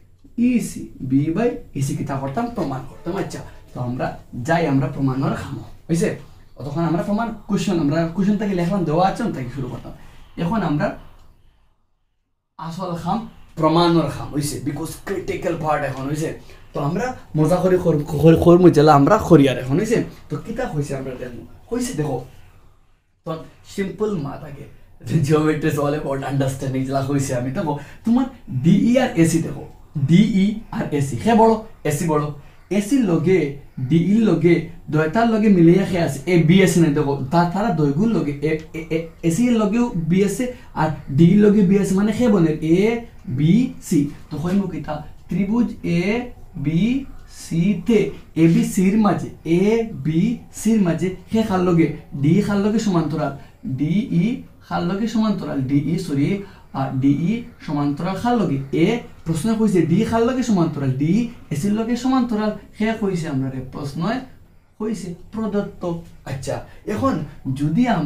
EC কিটা করতাম প্রমাণ করতাম আচ্ছা তো আমরা যাই আমরা প্রমাণের খামো হইছে তখন আমরা প্রমাণ কোশ্চেন থেকে লিখলাম দেওয়া আছে তাকে শুরু করতাম এখন আমরা আসল খাম প্রমাণের খাম হইছে বিকজ ক্রিটিক্যাল পার্ট এখন হইছে তো আমরা মজা করে করমু জেলা আমরা খরিয়ার এখন হইছে তো কিটা হইছে আমরা দেখো হইছে দেখো তো সিম্পল মাথ আগে geometry is all about understanding জেলা হইছে আমি দেখো তোমার DE আর AC দেখো DE আর AC হে বড় AC বড় AC লগে DE লগে দুইটার লগে মিলিয়া খে আছে এ বি আছে না দেখো তারা দুইগুণ লগে AC এর লগেও বি আছে আর DE লগে বি আছে মানে খে বনে A B C তো কইমু কিটা ত্রিভুজ A B C তে ABC এর মাঝে A B C এর মাঝে খে খাল লগে DE খাল লগে সমান্তরাল DE খাল লগে সমান্তরাল DE সমান্তরাল খাল লগে এ প্রশ্ন কইছে ডি খাল লগে সমান্তরাল ডি এসির লগে সমান্তরাল হে কইছে আমরা রে প্রশ্নয় কইছে প্রদত্ত আচ্ছা এখন যদি আমরা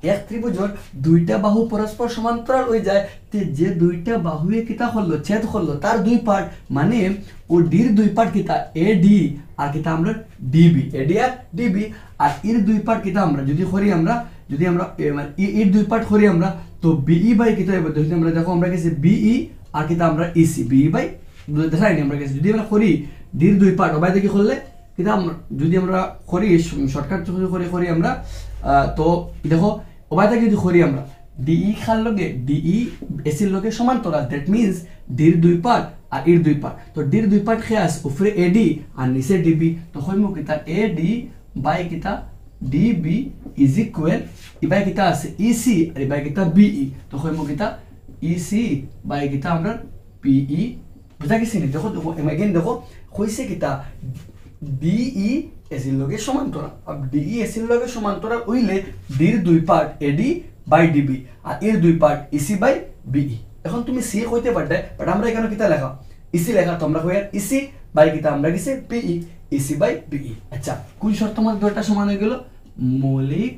এক ত্রিভুজের দুইটা বাহু পরস্পর সমান্তরাল হয়ে যায় তে যে দুইটা বাহুয়ে কিতা করলো ছেদ করলো তার দুই পার্ট মানে ও ডির দুই পার্ট কিতা এ ডি আর কিতা আমরা ডিবি এডি আর ডিবি আর এর দুই পার্ট কিতা আমরা যদি করি আমরা মানে এর দুই পার্ট করি আমরা তো বিই বাই কিতা হবে যদি আমরা দেখো আমরা গেছে বিই আর কিতা আমরা ইসি বিই বাই দেখাইনি আমরা গেছে যদি আমরা করি ডির দুই পার্ট ওবাই দেখি করলে কিতা যদি আমরা করি শর্টকাট করি আমরা তো দেখো ওবাইটা যদি করি আমরা ডিই খার লগে ডিই এসির লগে সমান্তরাল দ্যাট মিন্স ডির দুই পার্ট আর এর দুই পার্ট তো ডির দুই পার্ট খেয়ে আস উপরে এডি আর নিচে ডিবি তো হইমু কিতা এডি বাই কিতা ডিবি ইজ ইকুয়াল ইবাই কিতা আছে ইসি আর ইবাই কিতা বিই তো হইমু কিতা ইসি বাই কিতা আমরা পিই বুঝা গেছি নি দেখো এগেইন দেখো কইছে কিতা ডিই এসির লগে সমান্তরাল আর ডিই এসির লগে সমান্তরাল হইলে ডির দুই পার্ট এডি বাই ডিবি আর এর দুই পার্ট ইসি বাই বিই এখন তুমি সি কইতে পারতে বাট আমরা এখানে কিতা লেখা ইসি লেখা তোমরা কই আর ইসি বাই কিতা আমরা গেছে পিই ইসি বাই বিই আচ্ছা কোন শর্ত মধ্যে দুটো সমান হয়ে গেল মৌলিক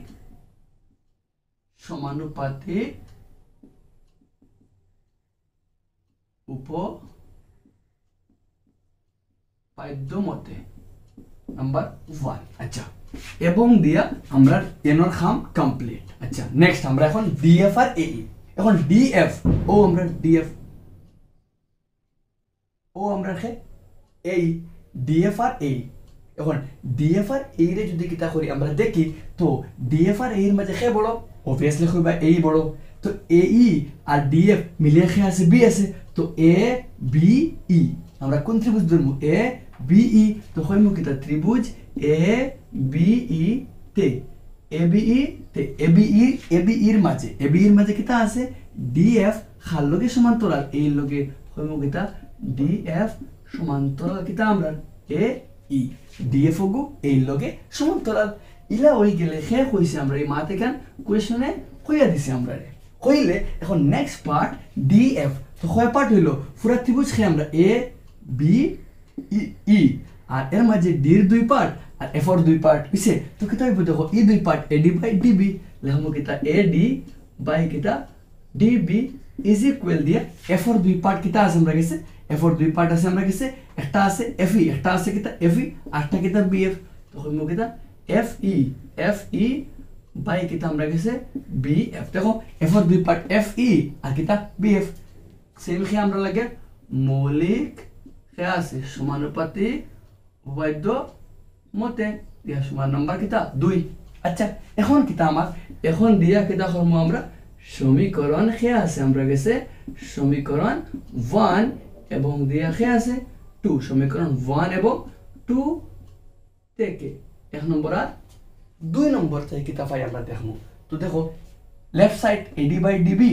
সমানুপাতিক উপপাদ্য মতে নাম্বার 1 আচ্ছা এবং দিয়া আমরা এনর খাম কমপ্লিট আচ্ছা নেক্সট আমরা এখন ডিএফ আর এই এখন ডিএফ ও আমরা ডিএফ ও আমরা রেখে এই ডিএফ আর এই এখন ডিএফ আর এই রে যদি কিতা করি আমরা দেখি তো ডিএফ আর এই এর মাঝে কে বড় অবভিয়াসলি কইবা এই বড় তো এই আর ডিএফ মিলিয়ে কে আছে বি আছে তো এ বি ই আমরা কোন ত্রিভুজ ধরবো এ বি ই তো কইমু কিতা ত্রিভুজ এ বি ই তে এ বি ই তে এ বি এর মাঝে কিতা আছে ডিএফ খাল লগে সমান্তরাল এই লগে কইমু কিতা ডিএফ সমান্তরাল কিতা আমরা এ ই ডিএফ গো এই লগে সমান্তরাল ইলা হই গেলে হে কইছে আমরা এই মাতে কান কোশ্চেনে কইয়া দিছি আমরা রে কইলে এখন নেক্সট পার্ট ডিএফ তো কয় পার্ট হইলো পুরা ত্রিভুজ খে আমরা এ বি ই আর এর মাঝে ডির দুই পার্ট আর এফ এর দুই পার্ট হইছে তো কিতা হইব দেখো ই দুই পার্ট এডি বাই ডিবি লেখমু কিতা এডি বাই কিতা ডিবি ইজ ইকুয়াল দিয়া এফ এর দুই পার্ট কিতা আছে আমরা গেছে এফ এর দুই পার্ট আছে আমরা গেছে একটা আছে এফই একটা আছে কিতা এফই আরটা কিতা বিএফ তো হইমু কিতা এফই বাই কিতা আমরা গেছে বিএফ দেখো এফ এর দুই পার্ট এফই আর কিতা বিএফ সেম কি আমরা লাগে মৌলিক কে আছে সমানুপাতিক উপপাদ্য মতে দিয়া সমান নাম্বার কিতা 2 আচ্ছা এখন কিতা আমার এখন দিয়া কিতা করব আমরা সমীকরণ কে আছে আমরা গেছে সমীকরণ 1 এবং দিয়া কে আছে 2 সমীকরণ 1 এবং 2 থেকে এক নম্বর আর 2 নম্বর থেকে কিতা পাই আমরা দেখমু তো দেখো left side AD by DB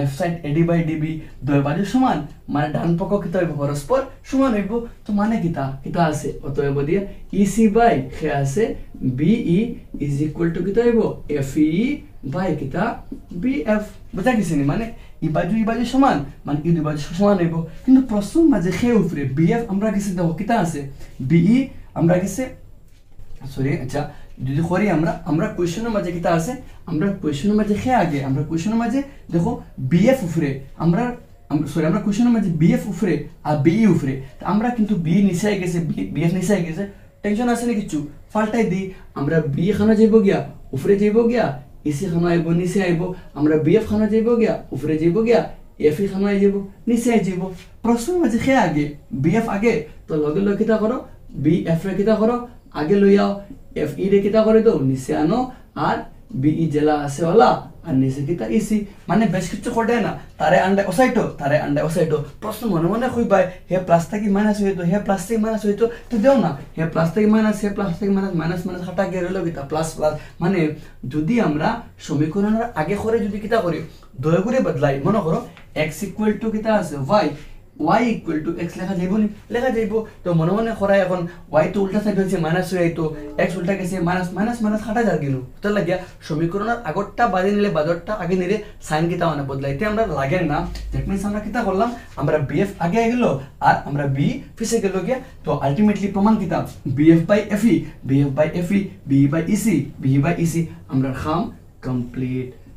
দুই বাজু সমান মানে ডান পক্ষ কিতা হইব পরস্পর সমান হইব তো মানে কিতা আছে অতএব দিয়া ইসি বাই কে আছে বিই ইজ ইকুয়াল টু কিতা হইব এফই বাই কিতা বিএফ বুঝা গেছে নি মানে ই বাজু সমান মানে ই দুই বাজু সমান হইব কিন্তু প্রশ্ন মাঝে খে উপরে বিএফ আমরা গেছে দেখো কিতা আছে বিই আমরা গেছে সরি আচ্ছা যদি করি আমরা কোশ্চেনের মাঝে কিতা আছে আমরা কোশ্চেনের মাঝে খে আগে আমরা কোশ্চেনের মাঝে দেখো বিএফ উপরে আমরা কোশ্চেনের মাঝে বিএফ উপরে আর বিই উপরে আমরা কিন্তু বি নিচে গেছে বিএফ নিচে গেছে টেনশন আছে না কিছু ফাল্টাই দি আমরা বি খানা যাইব গিয়া উপরে যাইব গিয়া ইসি খানা আইব নিচে আইব আমরা বিএফ খানা যাইব গিয়া উপরে যাইব গিয়া এফই খানা আইব নিচে আইব প্রশ্নের মাঝে খে আগে বিএফ আগে তো লগে লগে কিতা করো বিএফ রে কিতা করো আগে লই আও এফ ই রে কিতা করে দাও নিচে আনো আর বিই জেলা আছে ওলা আর নিচে কিতা ইসি মানে বেশ কিছু করে না তারে আন্ডা ওসাইটো প্রশ্ন মনে মনে কইবাই হে প্লাস থেকে মাইনাস হইতো তো দেও না হে প্লাস থেকে মাইনাস হাটা গিয়ে রইল কিতা প্লাস মানে যদি আমরা সমীকরণের আগে করে যদি কিতা করি দয়া করে বদলাই মনে করো x ইকুয়াল টু কিতা আছে y ইকুয়াল টু x লেখা যাইব তো মনে মনে করাই এখন y তো উল্টা সাইড হইছে মাইনাস হয়ে আইতো x উল্টা গেছে মাইনাস কাটা যার গেল তো লাগিয়া সমীকরণের আগরটা বাদে নিলে বাদরটা আগে নিলে সাইন কিতা মানে বদলাইতে আমরা লাগে না দ্যাট মিন্স আমরা কিতা করলাম আমরা bf আগে গেল আর আমরা b পিছে গেল গিয়া তো আলটিমেটলি প্রমাণ কিতা bf by fe be by ec আমরা খাম কমপ্লিট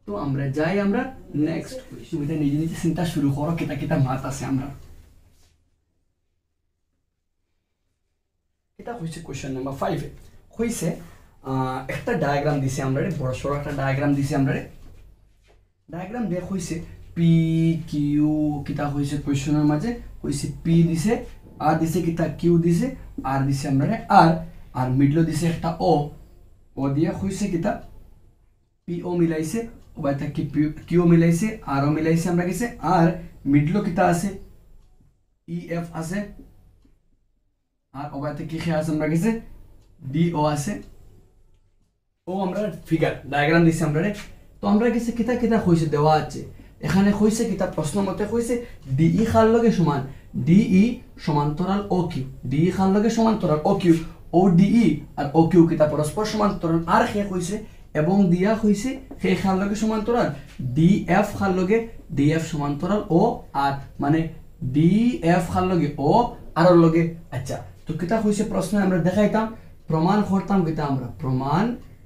তো আমরা যাই আমরা নেক্সট তুমি নিজে নিজে চিন্তা শুরু করো কিতা কিতা মাত আছে আমরা এটা হইছে কোশ্চেন নাম্বার 5 হইছে একটা ডায়াগ্রাম দিছে আমরা বড় সরো একটা ডায়াগ্রাম দিছে আমরা ডায়াগ্রাম দেখ হইছে পি কিউ কিতা হইছে কোশ্চেনের মাঝে হইছে পি দিছে আর দিছে কিতা কিউ দিছে আর দিছে আমরা আর মিডলো দিছে একটা ও দিয়া হইছে কিতা পি ও মিলাইছে ওবাইতা কি কিউ মিলাইছে আর ও মিলাইছে আমরা গেছে আর মিডলো কিতা আছে ই এফ আছে আর ওবাইতা কি আছে আমরা গেছে ডি ও আছে ও আমরা ফিগার ডায়াগ্রাম দিছে আমরা তো আমরা গেছে কিতা কিতা হইছে দেওয়া আছে এখানে হইছে কিতা প্রশ্ন মতে হইছে ডিই খাল লগে সমান ডিই সমান্তরাল ও কিউ ডিই খাল লগে সমান্তরাল ও কিউ ও ডিই আর ও কিউ কিতা পরস্পর সমান্তরাল আর হে হইছে এবং দিয়া হইছে হে খাল লগে সমান্তরাল ডিএফ খাল লগে ডিএফ সমান্তরাল ও আর মানে ডিএফ খাল লগে ও আর লগে আচ্ছা তো কিতা হইছে প্রশ্ন আমরা দেখাইতাম প্রমাণ করতাম কিতা আমরা প্রমাণ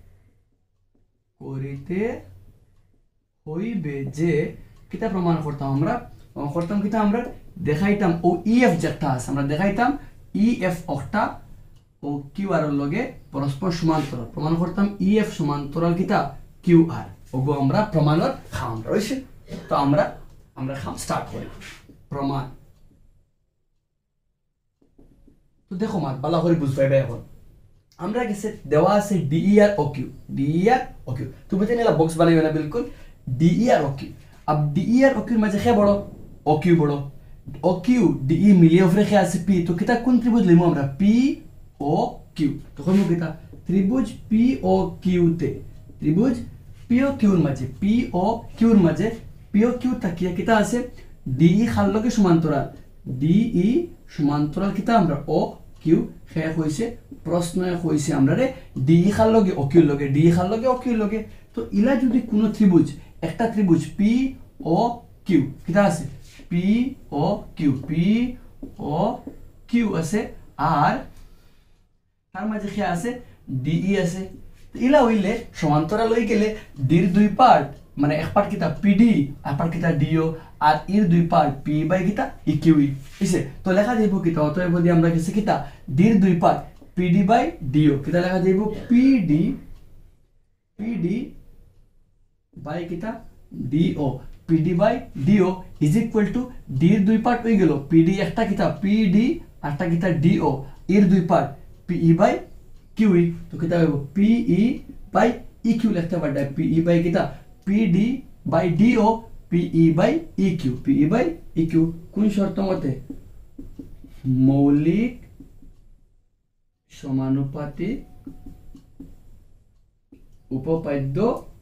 করিতে হইবে যে কিতা প্রমাণ করতাম আমরা কিতা আমরা দেখাইতাম ও ইএফ যেটা আছে আমরা দেখাইতাম ইএফ অক্টা ও কিউ আর লগে পরস্পর সমান্তরাল প্রমাণ করতাম ইএফ সমান্তরাল কিতা কিউ আর ওগো আমরা প্রমাণের খাম রইছে তো আমরা খাম স্টার্ট করি প্রমাণ তো দেখো মাত ভালো করে বুঝবাইবে এখন আমরা গেছে দেওয়া আছে ডিই আর ও কিউ তুমি তো নিলা বক্স বানাইবে না বিলকুল ডিই আর ও কিউ अब ডিই আর ও কিউর মাঝে কে বড় ও কিউ বড় ও কিউ ডিই মিলিয়ে উপরে কে আছে পি তো কিতা কোন ত্রিভুজ লিমু আমরা পি ও কিউ তখন কিতা ত্রিভুজ পি ও কিউতে ত্রিভুজ পি ও কিউর মাঝে পি ও কিউ তাকিয়া কিতা আছে ডিই খাল লগে সমান্তরাল ডিই সমান্তরাল কিতা আমরা ও কিউ হে হইছে প্রশ্ন হইছে আমরা রে ডিই খাল লগে ও কিউ লগে ডিই খাল লগে ও কিউ লগে তো ইলা যদি কোনো ত্রিভুজ একটা ত্রিভুজ পি ও কিউ কিতা আছে পি ও কিউ আছে আর তার মাঝে কি আছে ডিই আছে ইলা হইলে সমান্তরাল হই গেলে ডির দুই পার্ট মানে এক পার্ট কিতা পিডি আর পার্ট কিতা ডিও আর ইর দুই পার্ট পি বাই কিতা ইকিউই বুঝছে তো লেখা যাইব কিতা অতএব যদি আমরা গেছে কিতা ডির দুই পার্ট পিডি বাই ডিও কিতা লেখা যাইব পিডি বাই কিতা DO PD by DO is equal to ডির দুই পার্ট হই গেল পিডি একটা কিতা পিডি আরটা কিতা ডিও ইর দুই পার্ট পিই বাই কিউই তো কিতা হইব পিই বাই ইকিউ লিখতে পারডা পিই বাই কিতা PD by DO PE by EQ কোন শর্ত মতে মৌলিক সমানুপাতিক উপপাদ্য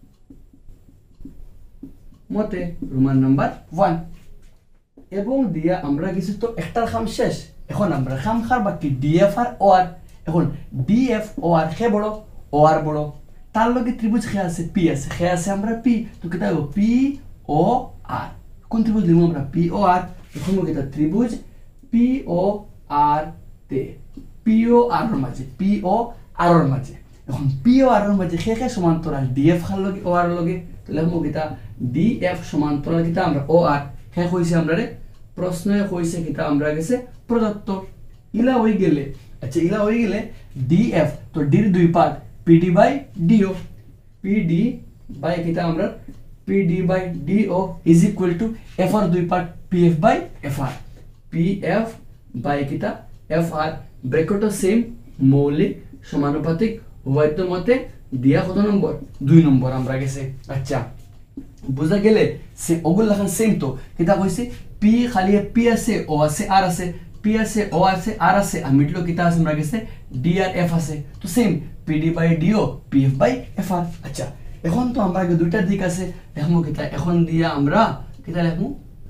মতে রোমান নাম্বার 1 এবং দিয়া আমরা কিছু তো একটার খাম শেষ এখন আমরা খাম খার বাকি ডিএফ আর ও আর এখন ডিএফ ও আর কে বড় ও আর বড় তার লগে ত্রিভুজ কে আছে পি আছে আমরা পি তো কিতা হইব পি ও আর কোন ত্রিভুজ লিখব আমরা পি ও আর এখন কিতা ত্রিভুজ পি ও আর তে পি ও আর এর মাঝে এখন পি ও আর এর মাঝে কে সমান্তরাল ডিএফ খার লগে ও আর লগে তো লিখব কিতা ডিএফ সমান্তরাল কিতা আমরা ও আর কে কইছে আমরা রে প্রশ্ন কইছে কিতা আমরা গেছে প্রদত্ত ইলা হই গেলে আচ্ছা ইলা হই গেলে ডিএফ তো ডির দুই part PD by DO PD by কিতা আমরা PD by DO is equal to F আর দুই part PF by FR PF by কিতা এফআর ব্র্যাকেটও সেম মৌলিক সমানুপাতিক উপপাদ্য মতে দিয়া কত নম্বর 2 নম্বর আমরা গেছে আচ্ছা বুঝা গেলে সে ওগুলো লেখা সেম তো কিতা কইছে পি খালি পি আছে ও আছে আর আছে পি আছে ও আছে আর আছে আর মিডলো কিতা আছে আমরা গেছে ডি আর এফ আছে তো same PD by DO PF by FR আচ্ছা এখন তো আমরা দুইটা দিক আছে দেখমু কিতা এখন দিয়া আমরা কিতা লিখমু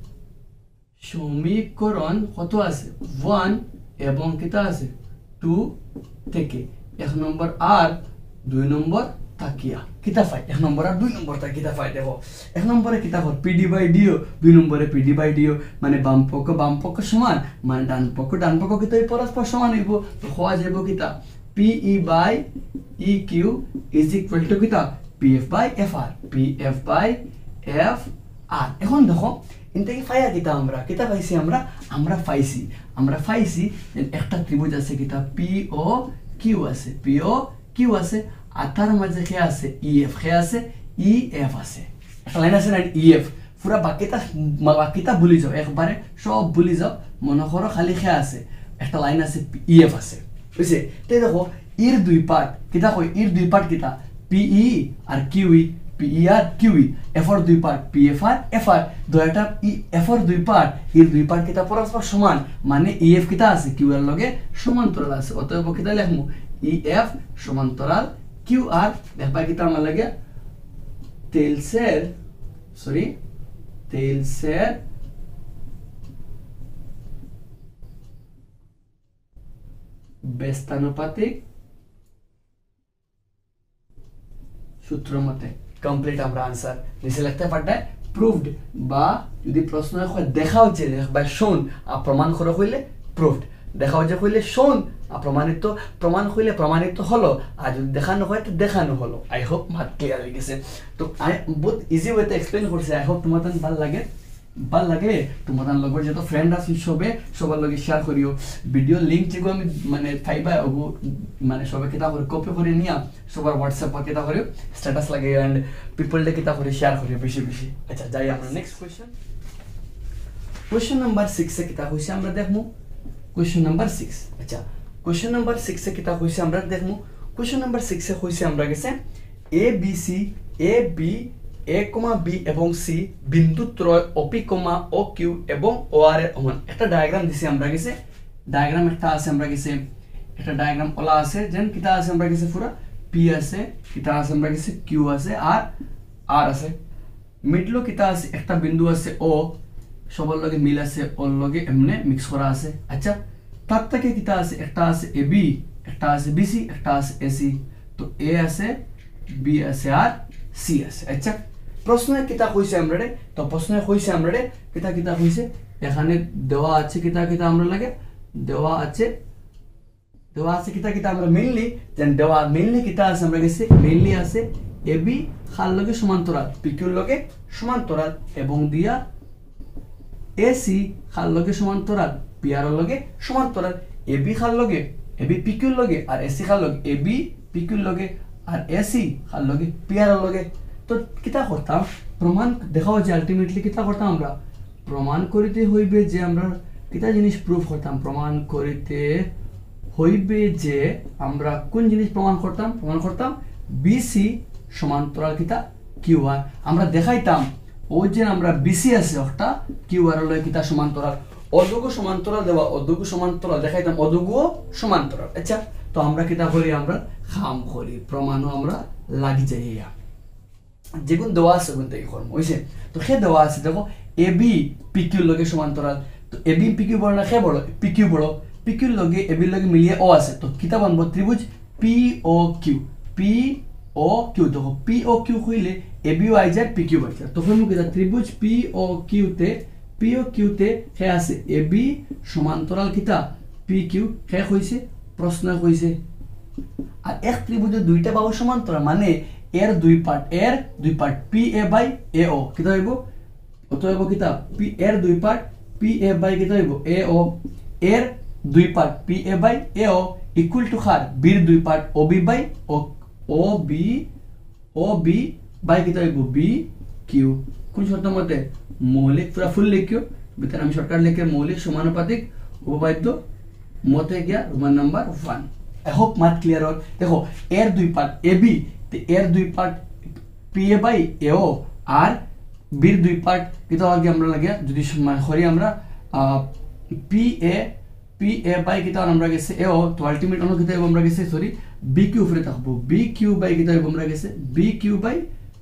সমীকরণ কত আছে 1 এবং কিতা আছে 2 থেকে 1 নম্বর আর 2 নম্বর তাকিয়া কিতা পাই 1 নম্বর আর 2 নম্বর তাকিয়া কিতা পাই দেখো 1 নম্বরে কিতা হল পিডি বাই ডিও 2 নম্বরে পিডি বাই ডিও মানে বাম পক্ষ সমান মানে ডান পক্ষ কিতা পরস্পর সমান হইব তো হওয়া যাইব কিতা PE by EQ is equal to কিতা PF by FR PF by FR এখন দেখো ইনতে কি ফাইয়া কিতা আমরা পাইছি আমরা পাইছি একটা ত্রিভুজ আছে কিতা POQ আছে POQ আছে আর তার মাঝে কে আছে EF কে আছে EF আছে একটা লাইন আছে না EF পুরা বাকিটা ভুলি যাও একবারে সব ভুলি যাও মনে করো খালি কে আছে একটা লাইন আছে EF আছে বুঝছে তাই দেখো এর দুই পার্ট কিতা কই এর দুই পার্ট কিতা PE আর QE PE আর QE F এর দুই পার্ট PF আর FR দুইটা F এর দুই পার্ট এর দুই পার্ট কিতা পরস্পর সমান মানে EF কিতা আছে Q এর লগে সমান্তরাল আছে অতএব কিতা লিখমু EF সমান্তরাল QR দেখবা কিতা আমার লাগে টেলসের ব্যস্তানুপাতিক সূত্র মতে কমপ্লিট আমরা আনসার নিচে লিখতে পারতে প্রুভড বা যদি প্রশ্ন হয় দেখা হচ্ছে বা শোন আর প্রমাণ করা হইলে প্রুভড দেখা হচ্ছে হইলে শোন আর প্রমাণ হইলে প্রমাণিত হলো আর যদি দেখানো হয় তো দেখানো হলো আই হোপ মাত ক্লিয়ার হয়ে গেছে তো বহুত ইজি ওয়েতে এক্সপ্লেন করছে আই হোপ তোমাদের ভাল লাগে তোমাদের লগর যত ফ্রেন্ড আছে সবার লগে শেয়ার করিও ভিডিও লিংক যেগুলো আমি মানে পাইবা মানে সবাই কিতা করে কপি করে নিয়া সবার হোয়াটসঅ্যাপ কিতা করে স্ট্যাটাস লাগে এন্ড পিপল ডে কিতা করে শেয়ার করিও বেশি আচ্ছা যাই আমরা নেক্সট কোশ্চেন নাম্বার 6 এ কিতা হইছে আমরা দেখমু কোশ্চেন নাম্বার 6 আচ্ছা কোশ্চেন নাম্বার 6 এ কিতা হইছে আমরা দেখমু কোশ্চেন নাম্বার 6 এ হইছে আমরা গেছে AB A, B এবং C বিন্দু ত্রয় OP, OQ এবং OR এর সমান একটা ডায়াগ্রাম দিছি আমরা গেছে ডায়াগ্রাম একটা আছে আমরা গেছে একটা ডায়াগ্রাম ওলা আছে যেন কিটা আছে আমরা গেছে পুরো P আছে কিটা আছে আমরা গেছে Q আছে আর R আছে মিডলো কিটা আছে একটা বিন্দু আছে O সবার লগে মিল আছে ওর লগে এমনে মিক্স করা আছে আচ্ছা তার থেকে কিটা আছে একটা আছে AB একটা আছে BC একটা আছে AC তো A আছে B আছে আর C আছে আচ্ছা প্রশ্নে কিতা কইছে আমরা তো প্রশ্নে কইছে আমরা কিতা কইছে এখানে দেওয়া আছে কিতা আমরা লাগে দেওয়া আছে কিতা আমরা মেইনলি দেন দেওয়া মেইনলি কিতা আছে আমরা গেছে মেইনলি আছে AB খাল লগে সমান্তরাল PQ লগে সমান্তরাল এবং দিয়া AC খাল লগে সমান্তরাল PR লগে সমান্তরাল AB খাল লগে AB PQ লগে আর AC খাল লগে AB PQ লগে আর AC খাল লগে PR লগে তো কিতা করতাম প্রমাণ দেখাও যে আলটিমেটলি কিতা করতাম আমরা প্রমাণ করিতে হইবে যে আমরা কিতা জিনিস প্রুফ করতাম প্রমাণ করিতে হইবে যে আমরা কোন জিনিস প্রমাণ করতাম BC সমান্তরাল কিতা QR আমরা দেখাইতাম ও যে আমরা BC আছে একটা QR লয় কিতা সমান্তরাল অদুগু সমান্তরাল দেওয়া অদুগু সমান্তরাল দেখাইতাম অদুগু সমান্তরাল আচ্ছা তো আমরা কিতা করি আমরা খাম করি প্রমাণও আমরা লাগি যাইয়া যেগুন দেওয়া আছে গুণ থেকে করম হইছে তো সে দেওয়া আছে দেখো AB PQ লগে সমান্তরাল তো AB PQ বড় না সে বড় PQ লগে AB লগে মিলিয়ে O আছে তো কিতা বানব ত্রিভুজ POQ দেখো POQ হইলে AB আই যায় PQ আই যায় তখন মু কিতা ত্রিভুজ POQ তে সে আছে AB সমান্তরাল কিতা PQ সে হইছে প্রশ্ন হইছে আর এক ত্রিভুজের দুইটা বাহু সমান্তরাল মানে এর দুই পার্ট PA বাই AO কিতা হইব অতএব কিতা এর দুই পার্ট PA বাই কিতা হইব AO এর দুই part PA by AO equal to খার B এর দুই part OB by OB by কিতা হইব BQ কোন শর্ত মতে মৌলিক পুরা ফুল লিখিও ভিতরে আমি শর্টকাট লিখে মৌলিক সমানুপাতিক উপপাদ্য মতে গিয়া রোমান নাম্বার 1 আই হোপ মাত ক্লিয়ার হল দেখো এর দুই পার্ট AB এর দুই পার্ট PA বাই AO আর B এর দুই পার্ট কিতা আগে আমরা লাগে যদি করি আমরা PA বাই কিতা আমরা গেছে AO তো আলটিমেট অন্য কিতা আমরা গেছে সরি BQ উপরে থাকবো BQ বাই কিতা আমরা গেছে BQ by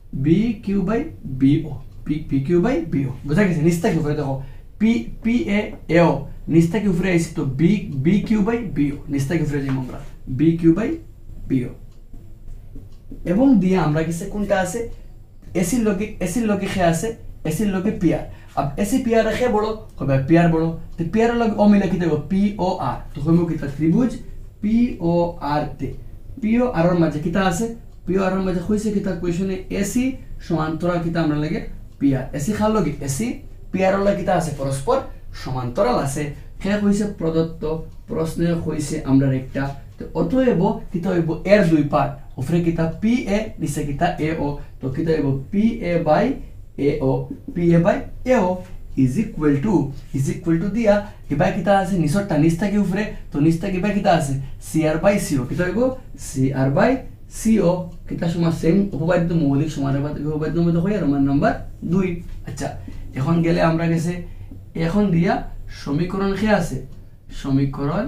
BO PQ by BO বুঝা গেছে নিচটা কি উপরে দেখো PA AO নিচটা কি উপরে আইছে তো BQ বাই BO নিচটা কি উপরে যাই আমরা BQ বাই BO এবং দিয়ে আমরা গেছে কোনটা আছে এসির লগে খে আছে এসির লগে PR अब एसी PR रखे बड़ो হবে PR বড় তো PR এর লগে ও মিলে কি দেব POR তো কইমু কি ত্রিভুজ POR তে POR এর মাঝে কিটা আছে পি আর এর মাঝে কইছে কিতা কোশ্চেনে এসি সমান্তরাল কিতা আমরা লাগে পি আর এসি খাল লগে এসি পি আর এর কিতা আছে পরস্পর সমান্তরাল আছে হে কইছে প্রদত্ত প্রশ্নে কইছে আমরা একটা তো অতএব কিতা হইব এর দুই পার্ট উপরে কিতা পি এ নিচে কিতা এ ও তো কিতা হইব P A by A O P A by A O is equal to দিয়া এবার কিতা আছে নিচরটা নিচ থেকে উপরে তো নিচ থেকে এবার কিতা আছে CR বাই CO কিতা হইব CR বাই CO কিতা সমান সেম উপপাদ্য মৌলিক সমানুপাতিক উপপাদ্য মধ্যে হয় রোমান নাম্বার 2 আচ্ছা এখন গেলে আমরা গেছে এখন দিয়া সমীকরণ কি আছে সমীকরণ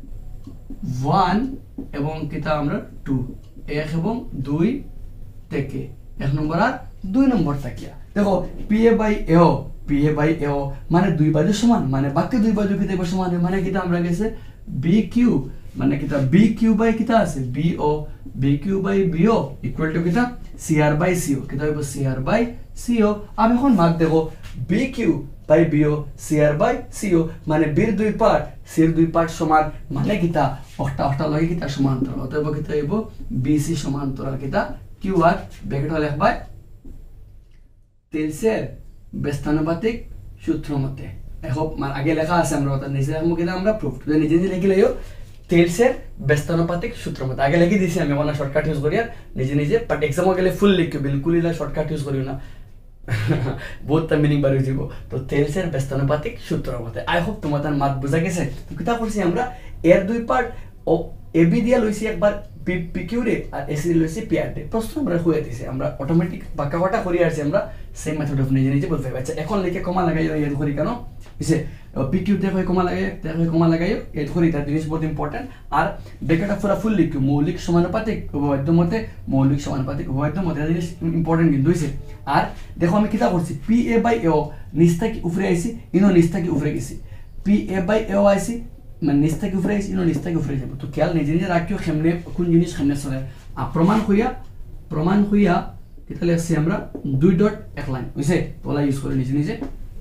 1 এবং কিতা আমরা 2 1 এবং 2 থেকে 1 নম্বর আর 2 নম্বর তাকিয়া দেখো PA by AO PA by AO মানে দুই বাজু সমান মানে বাকি দুই বাজু কিতা সমান মানে কিতা আমরা গেছে BQ মানে কিতা BQ বাই কিতা আছে BQ by BO equal to কিতা CR বাই CO কিতা হইব CR বাই CO আমি এখন ভাগ দেখো BQ by BO CR by CO মানে B এর দুই পার্ট C এর দুই পার্ট সমান মানে কিতা অষ্টা লগে কিতা সমান্তরাল অতএব কিতা হইব BC সমান্তরাল কিতা QR ব্র্যাকেট হলে লিখবাই তেলসের ব্যস্তানুপাতিক সূত্র মতে এখন আগে লেখা আছে আমরা ওটা নিজে আমরা প্রুফ নিজে নিজে লিখে লইও তেলসের ব্যস্তানুপাতিক সূত্র মতে আগে লিখে দিছি আমি কোনো শর্টকাট ইউজ করি আর নিজে নিজে বাট এক্সাম গেলে ফুল লিখো বিলকুল ইলা শর্টকাট ইউজ করিও না বহুত মিনিং বার হয়ে যাব তো তেলসের ব্যস্তানুপাতিক সূত্র মতে আই হোপ তোমাদের মাত বুঝা গেছে তো কিতা করছি আমরা এর দুই পার্ট ও এবি দিয়া লইছি একবার পিকিউ রে আর এসি লইছি পিআর রে প্রশ্ন আমরা হয়ে দিছি আমরা অটোমেটিক বাঁকাটা করি আসছি আমরা সেম মেথড অফ নিজে নিজে বলতে পারি আচ্ছা এখন লিখে কমা লাগাই এড করি কেন বুঝছে পিকিউ তে কই কমা লাগাই এড করি তার জিনিস বহুত ইম্পর্টেন্ট আর ব্র্যাকেটটা পুরো ফুল লিখো মৌলিক সমানুপাতিক উপপাদ্য মতে মৌলিক সমানুপাতিক উপপাদ্য মতে জিনিস ইম্পর্টেন্ট কিন্তু হইছে আর দেখো আমি কিতা করছি পি এ বাই এও নিচ থেকে উপরে আইছি ইনো নিচ থেকে উপরে গেছি পি এ বাই এও আইছি মানে নিচ থেকে উপরে আইছি ইনো নিচ থেকে উপরে যাব তো খেয়াল নিজে নিজে রাখিও কেমনে কোন জিনিস কেমনে চলে প্রমাণ হইয়া কিতা লিখছি আমরা দুই ডট এক লাইন বুঝছে তোলা ইউজ করে নিজে নিজে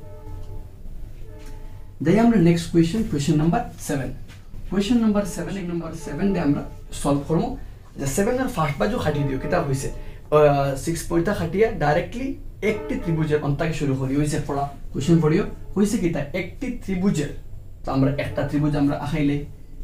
দেই আমরা next question number 7 question number 7 দে আমরা সলভ করব যে 7 এর ফার্স্ট বাজু খাটি দিও কিতা হইছে 6 পয়েন্টটা খাটিয়া ডাইরেক্টলি একটি ত্রিভুজের অন্তকে শুরু করি হইছে পড়া কোয়েশ্চন পড়িও হইছে কিতা একটি ত্রিভুজের তো আমরা একটা ত্রিভুজ আমরা আখাইলে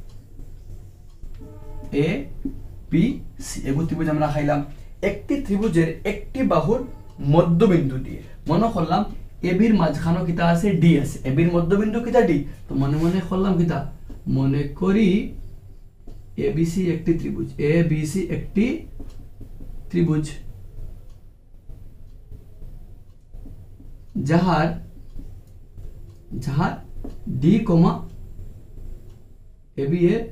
এ বি সি এগো ত্রিভুজ আমরা আখাইলাম একটি ত্রিভুজের একটি বাহুর মধ্যবিন্দু দিয়ে মনে করলাম এবির মাঝখানো কিতা আছে ডি আছে এবির মধ্যবিন্দু কিতা ডি তো মনে মনে করলাম কিতা মনে করি এবিসি একটি ত্রিভুজ এবিসি একটি ত্রিভুজ যাহার ডি কমা এবি এর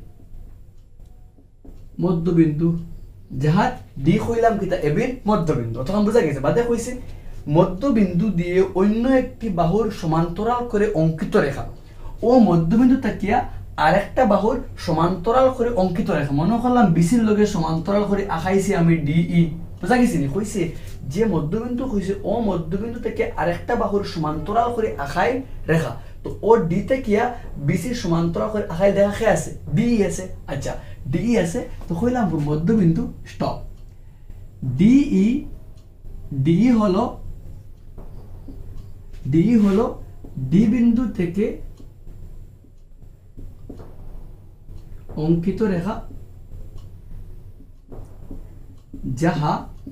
মধ্যবিন্দু যাহার ডি কইলাম কিতা এবির মধ্যবিন্দু তখন বুঝা গেছে বাদে কইছে মধ্যবিন্দু দিয়ে অন্য একটি বাহুর সমান্তরাল করে অঙ্কিত রেখা ও মধ্যবিন্দু তাকিয়া আরেকটা বাহুর সমান্তরাল করে অঙ্কিত রেখা মনে করলাম বিসির লগে সমান্তরাল করে আঁকাইছি আমি ডিই বুঝা গেছি নি কইছে যে মধ্যবিন্দু কইছে ও মধ্যবিন্দু থেকে আরেকটা বাহুর সমান্তরাল করে আঁকাই রেখা তো ও ডি তাকিয়া বিসির সমান্তরাল করে আঁকাই দেখা কে আছে ডিই আছে আচ্ছা ডিই আছে তো কইলাম মধ্যবিন্দু স্টপ ডিই হলো ডি বিন্দু থেকে অঙ্কিত রেখা যাহা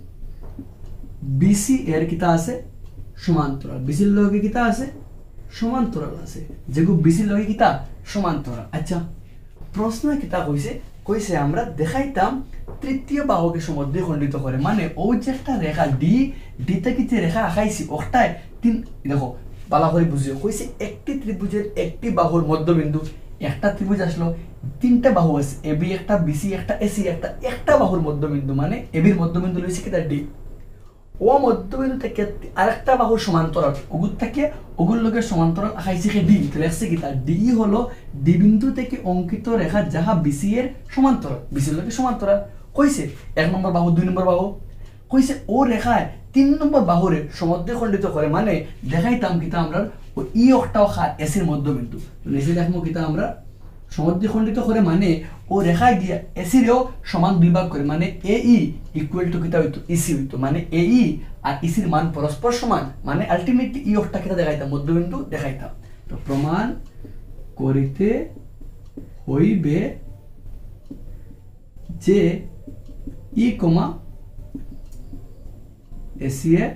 বিসি এর কিতা আছে সমান্তরাল বিসির লগে কিতা আছে সমান্তরাল আছে যেগু বিসির লগে কিতা সমান্তরাল আচ্ছা প্রশ্ন কিতা কইছে আমরা দেখাইতাম তৃতীয় বাহুকে সমদ্বিখণ্ডিত করে মানে ও যে একটা রেখা ডি থেকে যে রেখা আঁকাইছি ওটাই তিন দেখো ভালো করে বুঝিও কইছে একটি ত্রিভুজের একটি বাহুর মধ্যবিন্দু একটা ত্রিভুজ আসলো তিনটা বাহু আছে এবি একটা বিসি একটা এসি একটা বাহুর মধ্যবিন্দু মানে এবির মধ্যবিন্দু লইছে কিটা ডি ও মধ্যবিন্দু থেকে আরেকটা বাহুর সমান্তরাল ওগুর থেকে ওগুর লগে সমান্তরাল আঁকাইছে কি ডি তো লেখছে কিটা ডি হলো ডি বিন্দু থেকে অঙ্কিত রেখা যাহা বিসি এর সমান্তরাল বিসির লগে সমান্তরাল কইছে এক নম্বর বাহু দুই নম্বর বাহু কইছে ও রেখায় তিন নম্বর বাহুরে সমদ্বিখণ্ডিত করে মানে দেখাইতাম কিতা আমরা ও ই একটা খা এসির মধ্যবিন্দু তো নিচে দেখমু কিতা আমরা সমদ্বিখণ্ডিত করে মানে ও রেখা গিয়া এসিরেও সমান দুই ভাগ করে মানে এ ই ইকুয়াল টু কিতা হইতো ইসি হইতো মানে এ ই আর ইসির মান পরস্পর সমান মানে আলটিমেটলি ই অফটা কিতা দেখাইতাম মধ্যবিন্দু দেখাইতাম তো প্রমাণ করিতে হইবে যে ই কমা এসি এর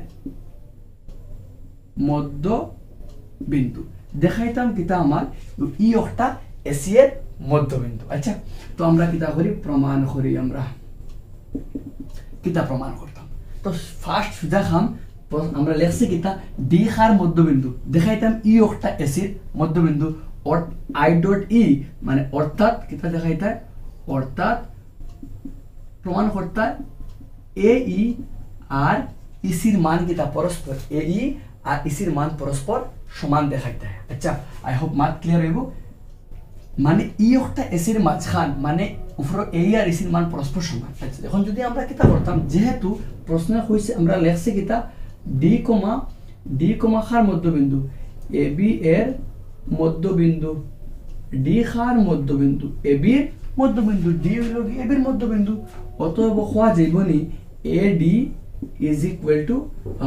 মধ্যবিন্দু দেখাইতাম কিতা আমার ই অফটা এসি এর মধ্যবিন্দু আচ্ছা তো আমরা কিতা করি প্রমাণ করি আমরা কিতা প্রমাণ করতাম তো ফার্স্ট দেখাম আমরা লেখছি কিতা ডি খার মধ্যবিন্দু দেখাইতাম ই অফটা এসির মধ্যবিন্দু আই ডট ই মানে অর্থাৎ কিতা দেখাইতা অর্থাৎ প্রমাণ করতা এ ই আর ইসির মান কিতা পরস্পর এ ই আর ইসির মান পরস্পর সমান দেখাইতে হয় আচ্ছা আই হোপ মাত ক্লিয়ার হইব মানে ই একটা এসির মাঝখান মানে উপর এ আর ইসির মান পরস্পর সমান আচ্ছা এখন যদি আমরা কিতা করতাম যেহেতু প্রশ্ন হইছে আমরা লেখছি কিতা ডি কমা খার মধ্যবিন্দু এ বি এর মধ্যবিন্দু ডি খার মধ্যবিন্দু এ বির মধ্যবিন্দু ডি হইল এ বির মধ্যবিন্দু অতএব হওয়া যাইবনি A D is equal to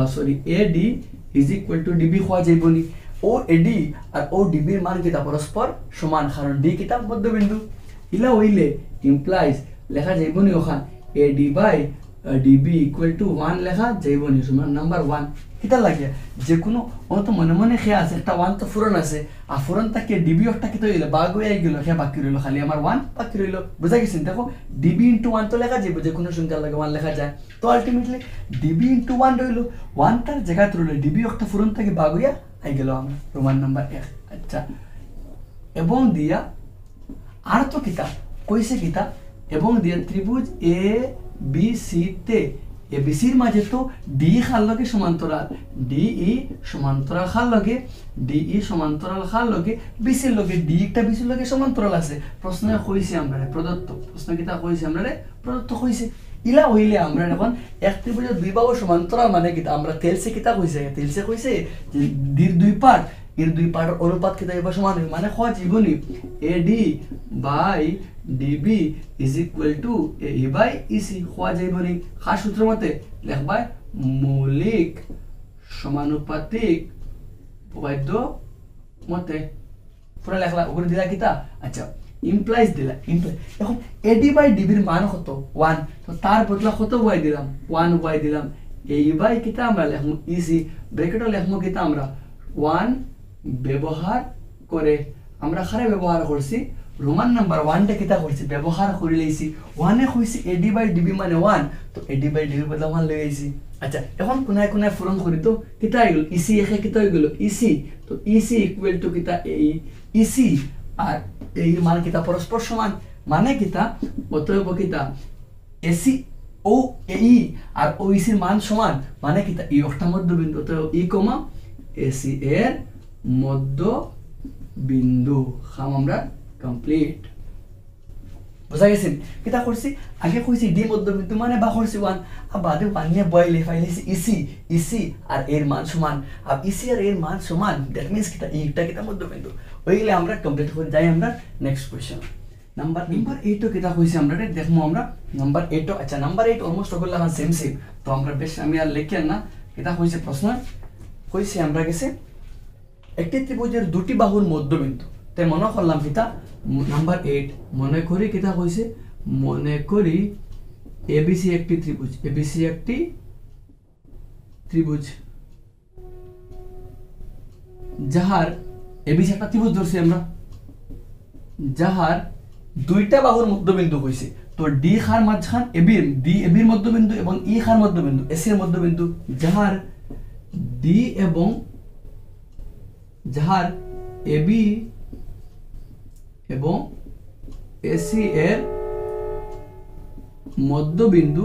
DB হওয়া যাইবনি ও এডি আর ও ডিবির মান কিতা পরস্পর সমান কারণ ডি কিতা মধ্যবিন্দু ইলা হইলে ইমপ্লাইজ লেখা যাইবনি ওখান AD by DB equal to 1 লেখা যাইবনি সমান নাম্বার 1 কিতা লাগে যে কোনো অত মনে মনে খেয়া আছে একটা 1 তো ফুরন আছে আর ফুরন তাকে ডিবি একটা কিতা হইলে বাগ হয়ে গেল খেয়া বাকি রইল খালি আমার 1 বাকি রইল বুঝা গেছেন দেখো ডিবি ইনটু 1 তো লেখা যাবে যে কোনো সংখ্যা লাগে 1 লেখা যায় তো আলটিমেটলি ডিবি ইনটু 1 রইল 1 তার জায়গা রইল ডিবি একটা ফুরন থেকে বাগ হইয়া আই গেল আমরা প্রমাণ নাম্বার 1 আচ্ছা এবং দিয়া আর তো কিতা কইছে কিতা এবং দিয়া ত্রিভুজ এ বি সি তে এ বি সির মাঝে তো ডি খাল লগে সমান্তরাল ডি ই সমান্তরাল খাল লগে ডি ই সমান্তরাল খাল লগে বিসির লগে ডি একটা বিসির লগে সমান্তরাল আছে প্রশ্ন কইছে আমরা প্রদত্ত প্রশ্ন কিতা কইছে আমরা প্রদত্ত কইছে ইলা হইলে আমরা এখন এক ত্রিভুজের দুই বাহু সমান্তরাল মানে কিতা আমরা তেলসে কিতা কইছে কইছে যে ডির দুই পার্ট এর দুই পার্টের অনুপাত কিতা এবার সমান মানে হওয়া জীবনী AD by DB is equal to A by EC হওয়া যাইবনি খাস সূত্র মতে লেখবাই মৌলিক সমানুপাতিক উপপাদ্য মতে পুরা লেখলা উপরে দিলা কিতা আচ্ছা ইমপ্লাইজ দিলা ইমপ্লাই এখন এডি বাই ডিবির মান কত 1 তো তার বদলা কত ওয়াই দিলাম 1 ওয়াই দিলাম এ বাই কিতা আমরা লিখমু ইসি ব্র্যাকেটে লিখমু কিতা আমরা 1 ব্যবহার করে আমরা খারে ব্যবহার করছি রোমান নাম্বার 1 টা কিতা করছি ব্যবহার করে লইছি 1 এ কইছি এডি বাই ডিবি মানে 1 তো এডি বাই ডিবি বদলা 1 লই আইছি আচ্ছা এখন কোনায় কোনায় পূরণ করি তো কিতা হইল ইসি এখে কিতা হইল ইসি তো ইসি ইকুয়াল টু কিতা এই ইসি আর এই মান কিতা পরস্পর সমান মানে কিতা অতএব কিতা এসি ও এই আর ও ইসির মান সমান মানে কিতা ই একটা মধ্যবিন্দু অতএব ই কমা এসি এর মধ্যবিন্দু খাম আমরা কমপ্লিট বুঝা গেছেন কিতা করছি আগে কইছি ডি মধ্যবিন্দু মানে বা করছি 1 আর বাদে 1 নিয়ে বইলে ফাইলেছি ইসি আর এর মান সমান আর ইসি আর এর মান সমান দ্যাট মিন্স কিতা এইটা কিতা মধ্যবিন্দু ওইলে আমরা কমপ্লিট করে যাই আমরা নেক্সট কোশ্চেন নাম্বার 8 কিতা কইছি আমরা দেখমু আমরা নাম্বার 8 আচ্ছা নাম্বার 8 অলমোস্ট ওগুলা সেম তো আমরা বেশ আমি আর লিখেন না কিতা কইছে প্রশ্ন কইছি আমরা গেছে একটি ত্রিভুজের দুটি বাহুর মধ্যবিন্দু তাই মনে করলাম কিতা নাম্বার 8 মনে করি কিতা কইছে মনে করি এবিসি একটি ত্রিভুজ এবিসি একটি ত্রিভুজ যাহার এবিসি একটা ত্রিভুজ ধরছি আমরা যাহার দুইটা বাহুর মধ্যবিন্দু হইছে তো ডি খার মাঝখান এবির মধ্যবিন্দু এবং ই খার মধ্যবিন্দু এসি এর মধ্যবিন্দু যাহার ডি এবং যাহার এবি এবং এসি এর মধ্যবিন্দু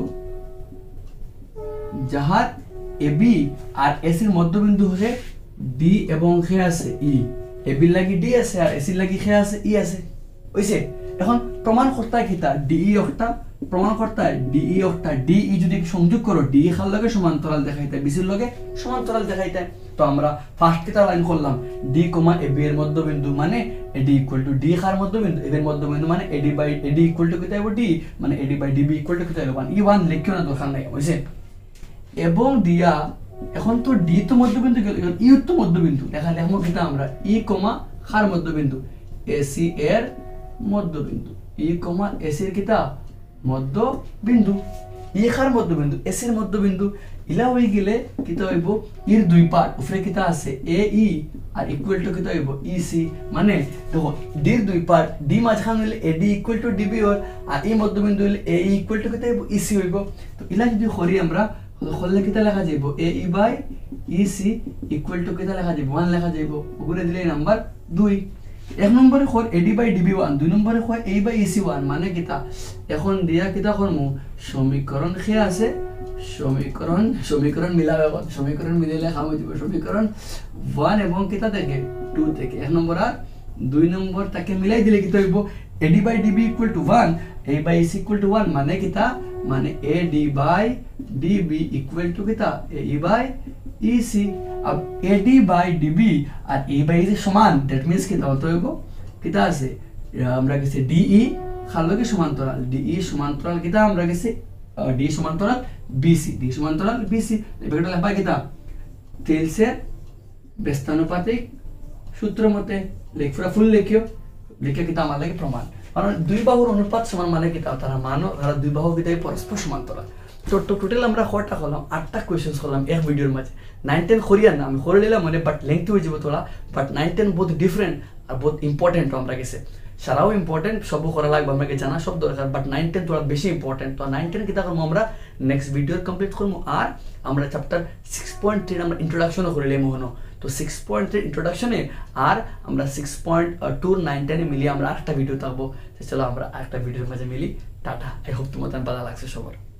যাহার এবি আর এসির মধ্যবিন্দু হচ্ছে ডি এবং খে আছে ই এবি লাগি ডি আছে আর এসি লাগি খে আছে ই আছে হইছে এখন প্রমাণ করতে কিতা ডিই একটা প্রমাণ করতে ডিই একটা ডিই যদি সংযোগ করো ডি খাল লগে সমান্তরাল দেখাইতে বিসির লগে সমান্তরাল দেখাইতে তো আমরা ফার্স্ট কিতা লাইন করলাম ডি কমা এ বি এর মধ্যবিন্দু মানে এডি ইকুয়াল টু ডি খার মধ্যবিন্দু এর মধ্যবিন্দু মানে AD by AD equal to কিতা হইব ডি মানে AD by DB equal to কিতা হইব 1 ই 1 লিখিও না দরকার নাই বুঝছে এবং দিয়া এখন তো ডি তো মধ্যবিন্দু গেল এখন ই তো মধ্যবিন্দু দেখা লিখবো কিতা আমরা ই কমা খার মধ্যবিন্দু এসি এর মধ্যবিন্দু ই কমা এসি এর কিতা মধ্যবিন্দু ই খার মধ্যবিন্দু এসি এর মধ্যবিন্দু ইলা হয়ে গেলে কিতা হইব ইর দুই পার্ট উপরে কিতা আছে এ ই আর ইকুয়াল টু কিতা হইব ই সি মানে দেখো ডি এর দুই পার্ট ডি মাঝখান হইলে এডি ইকুয়াল টু ডিবি আর ই মধ্যবিন্দু হইলে এ ই ইকুয়াল টু কিতা হইব ই সি হইব তো ইলা যদি করি আমরা করলে কিতা লেখা যাইব A E by E C equal to কিতা লেখা যাইব 1 লেখা যাইব উপরে দিলে নাম্বার 2 এক নম্বরে কর এডি বাই ডিবি 1 দুই নম্বরে কর এ বাই ইসি 1 মানে কিতা এখন দিয়া কিতা করমু সমীকরণ কি আছে সমীকরণ মিলাবে সমীকরণ মিলাইলে খাম দিব সমীকরণ 1 এবং কিতা থেকে 2 থেকে এক নম্বর আর দুই নম্বর তাকে মিলাই দিলে কিতা হইব AD by DB equal to 1 A by EC equal to 1 মানে কিতা মানে AD by DB equal to কিতা এ বাই ইসি अब AD by DB আর A by E সমান দ্যাট মিন্স কি দাও তো হইব কিটা আছে আমরা গেছে DE খালকে সমান্তরাল DE সমান্তরাল কিটা আমরা গেছে D সমান্তরাল BC D সমান্তরাল BC এবারে লেখা কিটা তেলসের ব্যস্তানুপাতিক সূত্র মতে লেখা ফুল লিখিও লিখে কিটা আমার লাগে প্রমাণ কারণ দুই বাহুর অনুপাত সমান মানে কিটা তারা মানো তারা দুই বাহু কিটাই পরস্পর সমান্তরাল তো টোটাল আমরা কয়টা করলাম 8টা কোশ্চেনস করলাম এক ভিডিওর মাঝে 9 10 করিয়া না আমি করে নিলাম মানে বাট লেংথ হয়ে যাবে থোড়া বাট 9 10 বহুত ডিফারেন্ট আর বহুত ইম্পর্টেন্ট আমরা গেছে সারাও ইম্পর্টেন্ট সব করা লাগবে আমাকে জানা সব দরকার বাট 9 10 থোড়া বেশি ইম্পর্টেন্ট তো 9 10 কিতা করব আমরা নেক্সট ভিডিও কমপ্লিট করব আর আমরা চ্যাপ্টার 6.3 আমরা ইন্ট্রোডাকশনও করে লইমু হনো তো 6.3 ইন্ট্রোডাকশনে আর আমরা 6.2 9 10 মিলিয়ে আমরা আরেকটা ভিডিও থাকবো চলো আমরা আরেকটা ভিডিওর মাঝে মিলি টাটা আই হোপ তোমাদের ভালো লাগছে সবার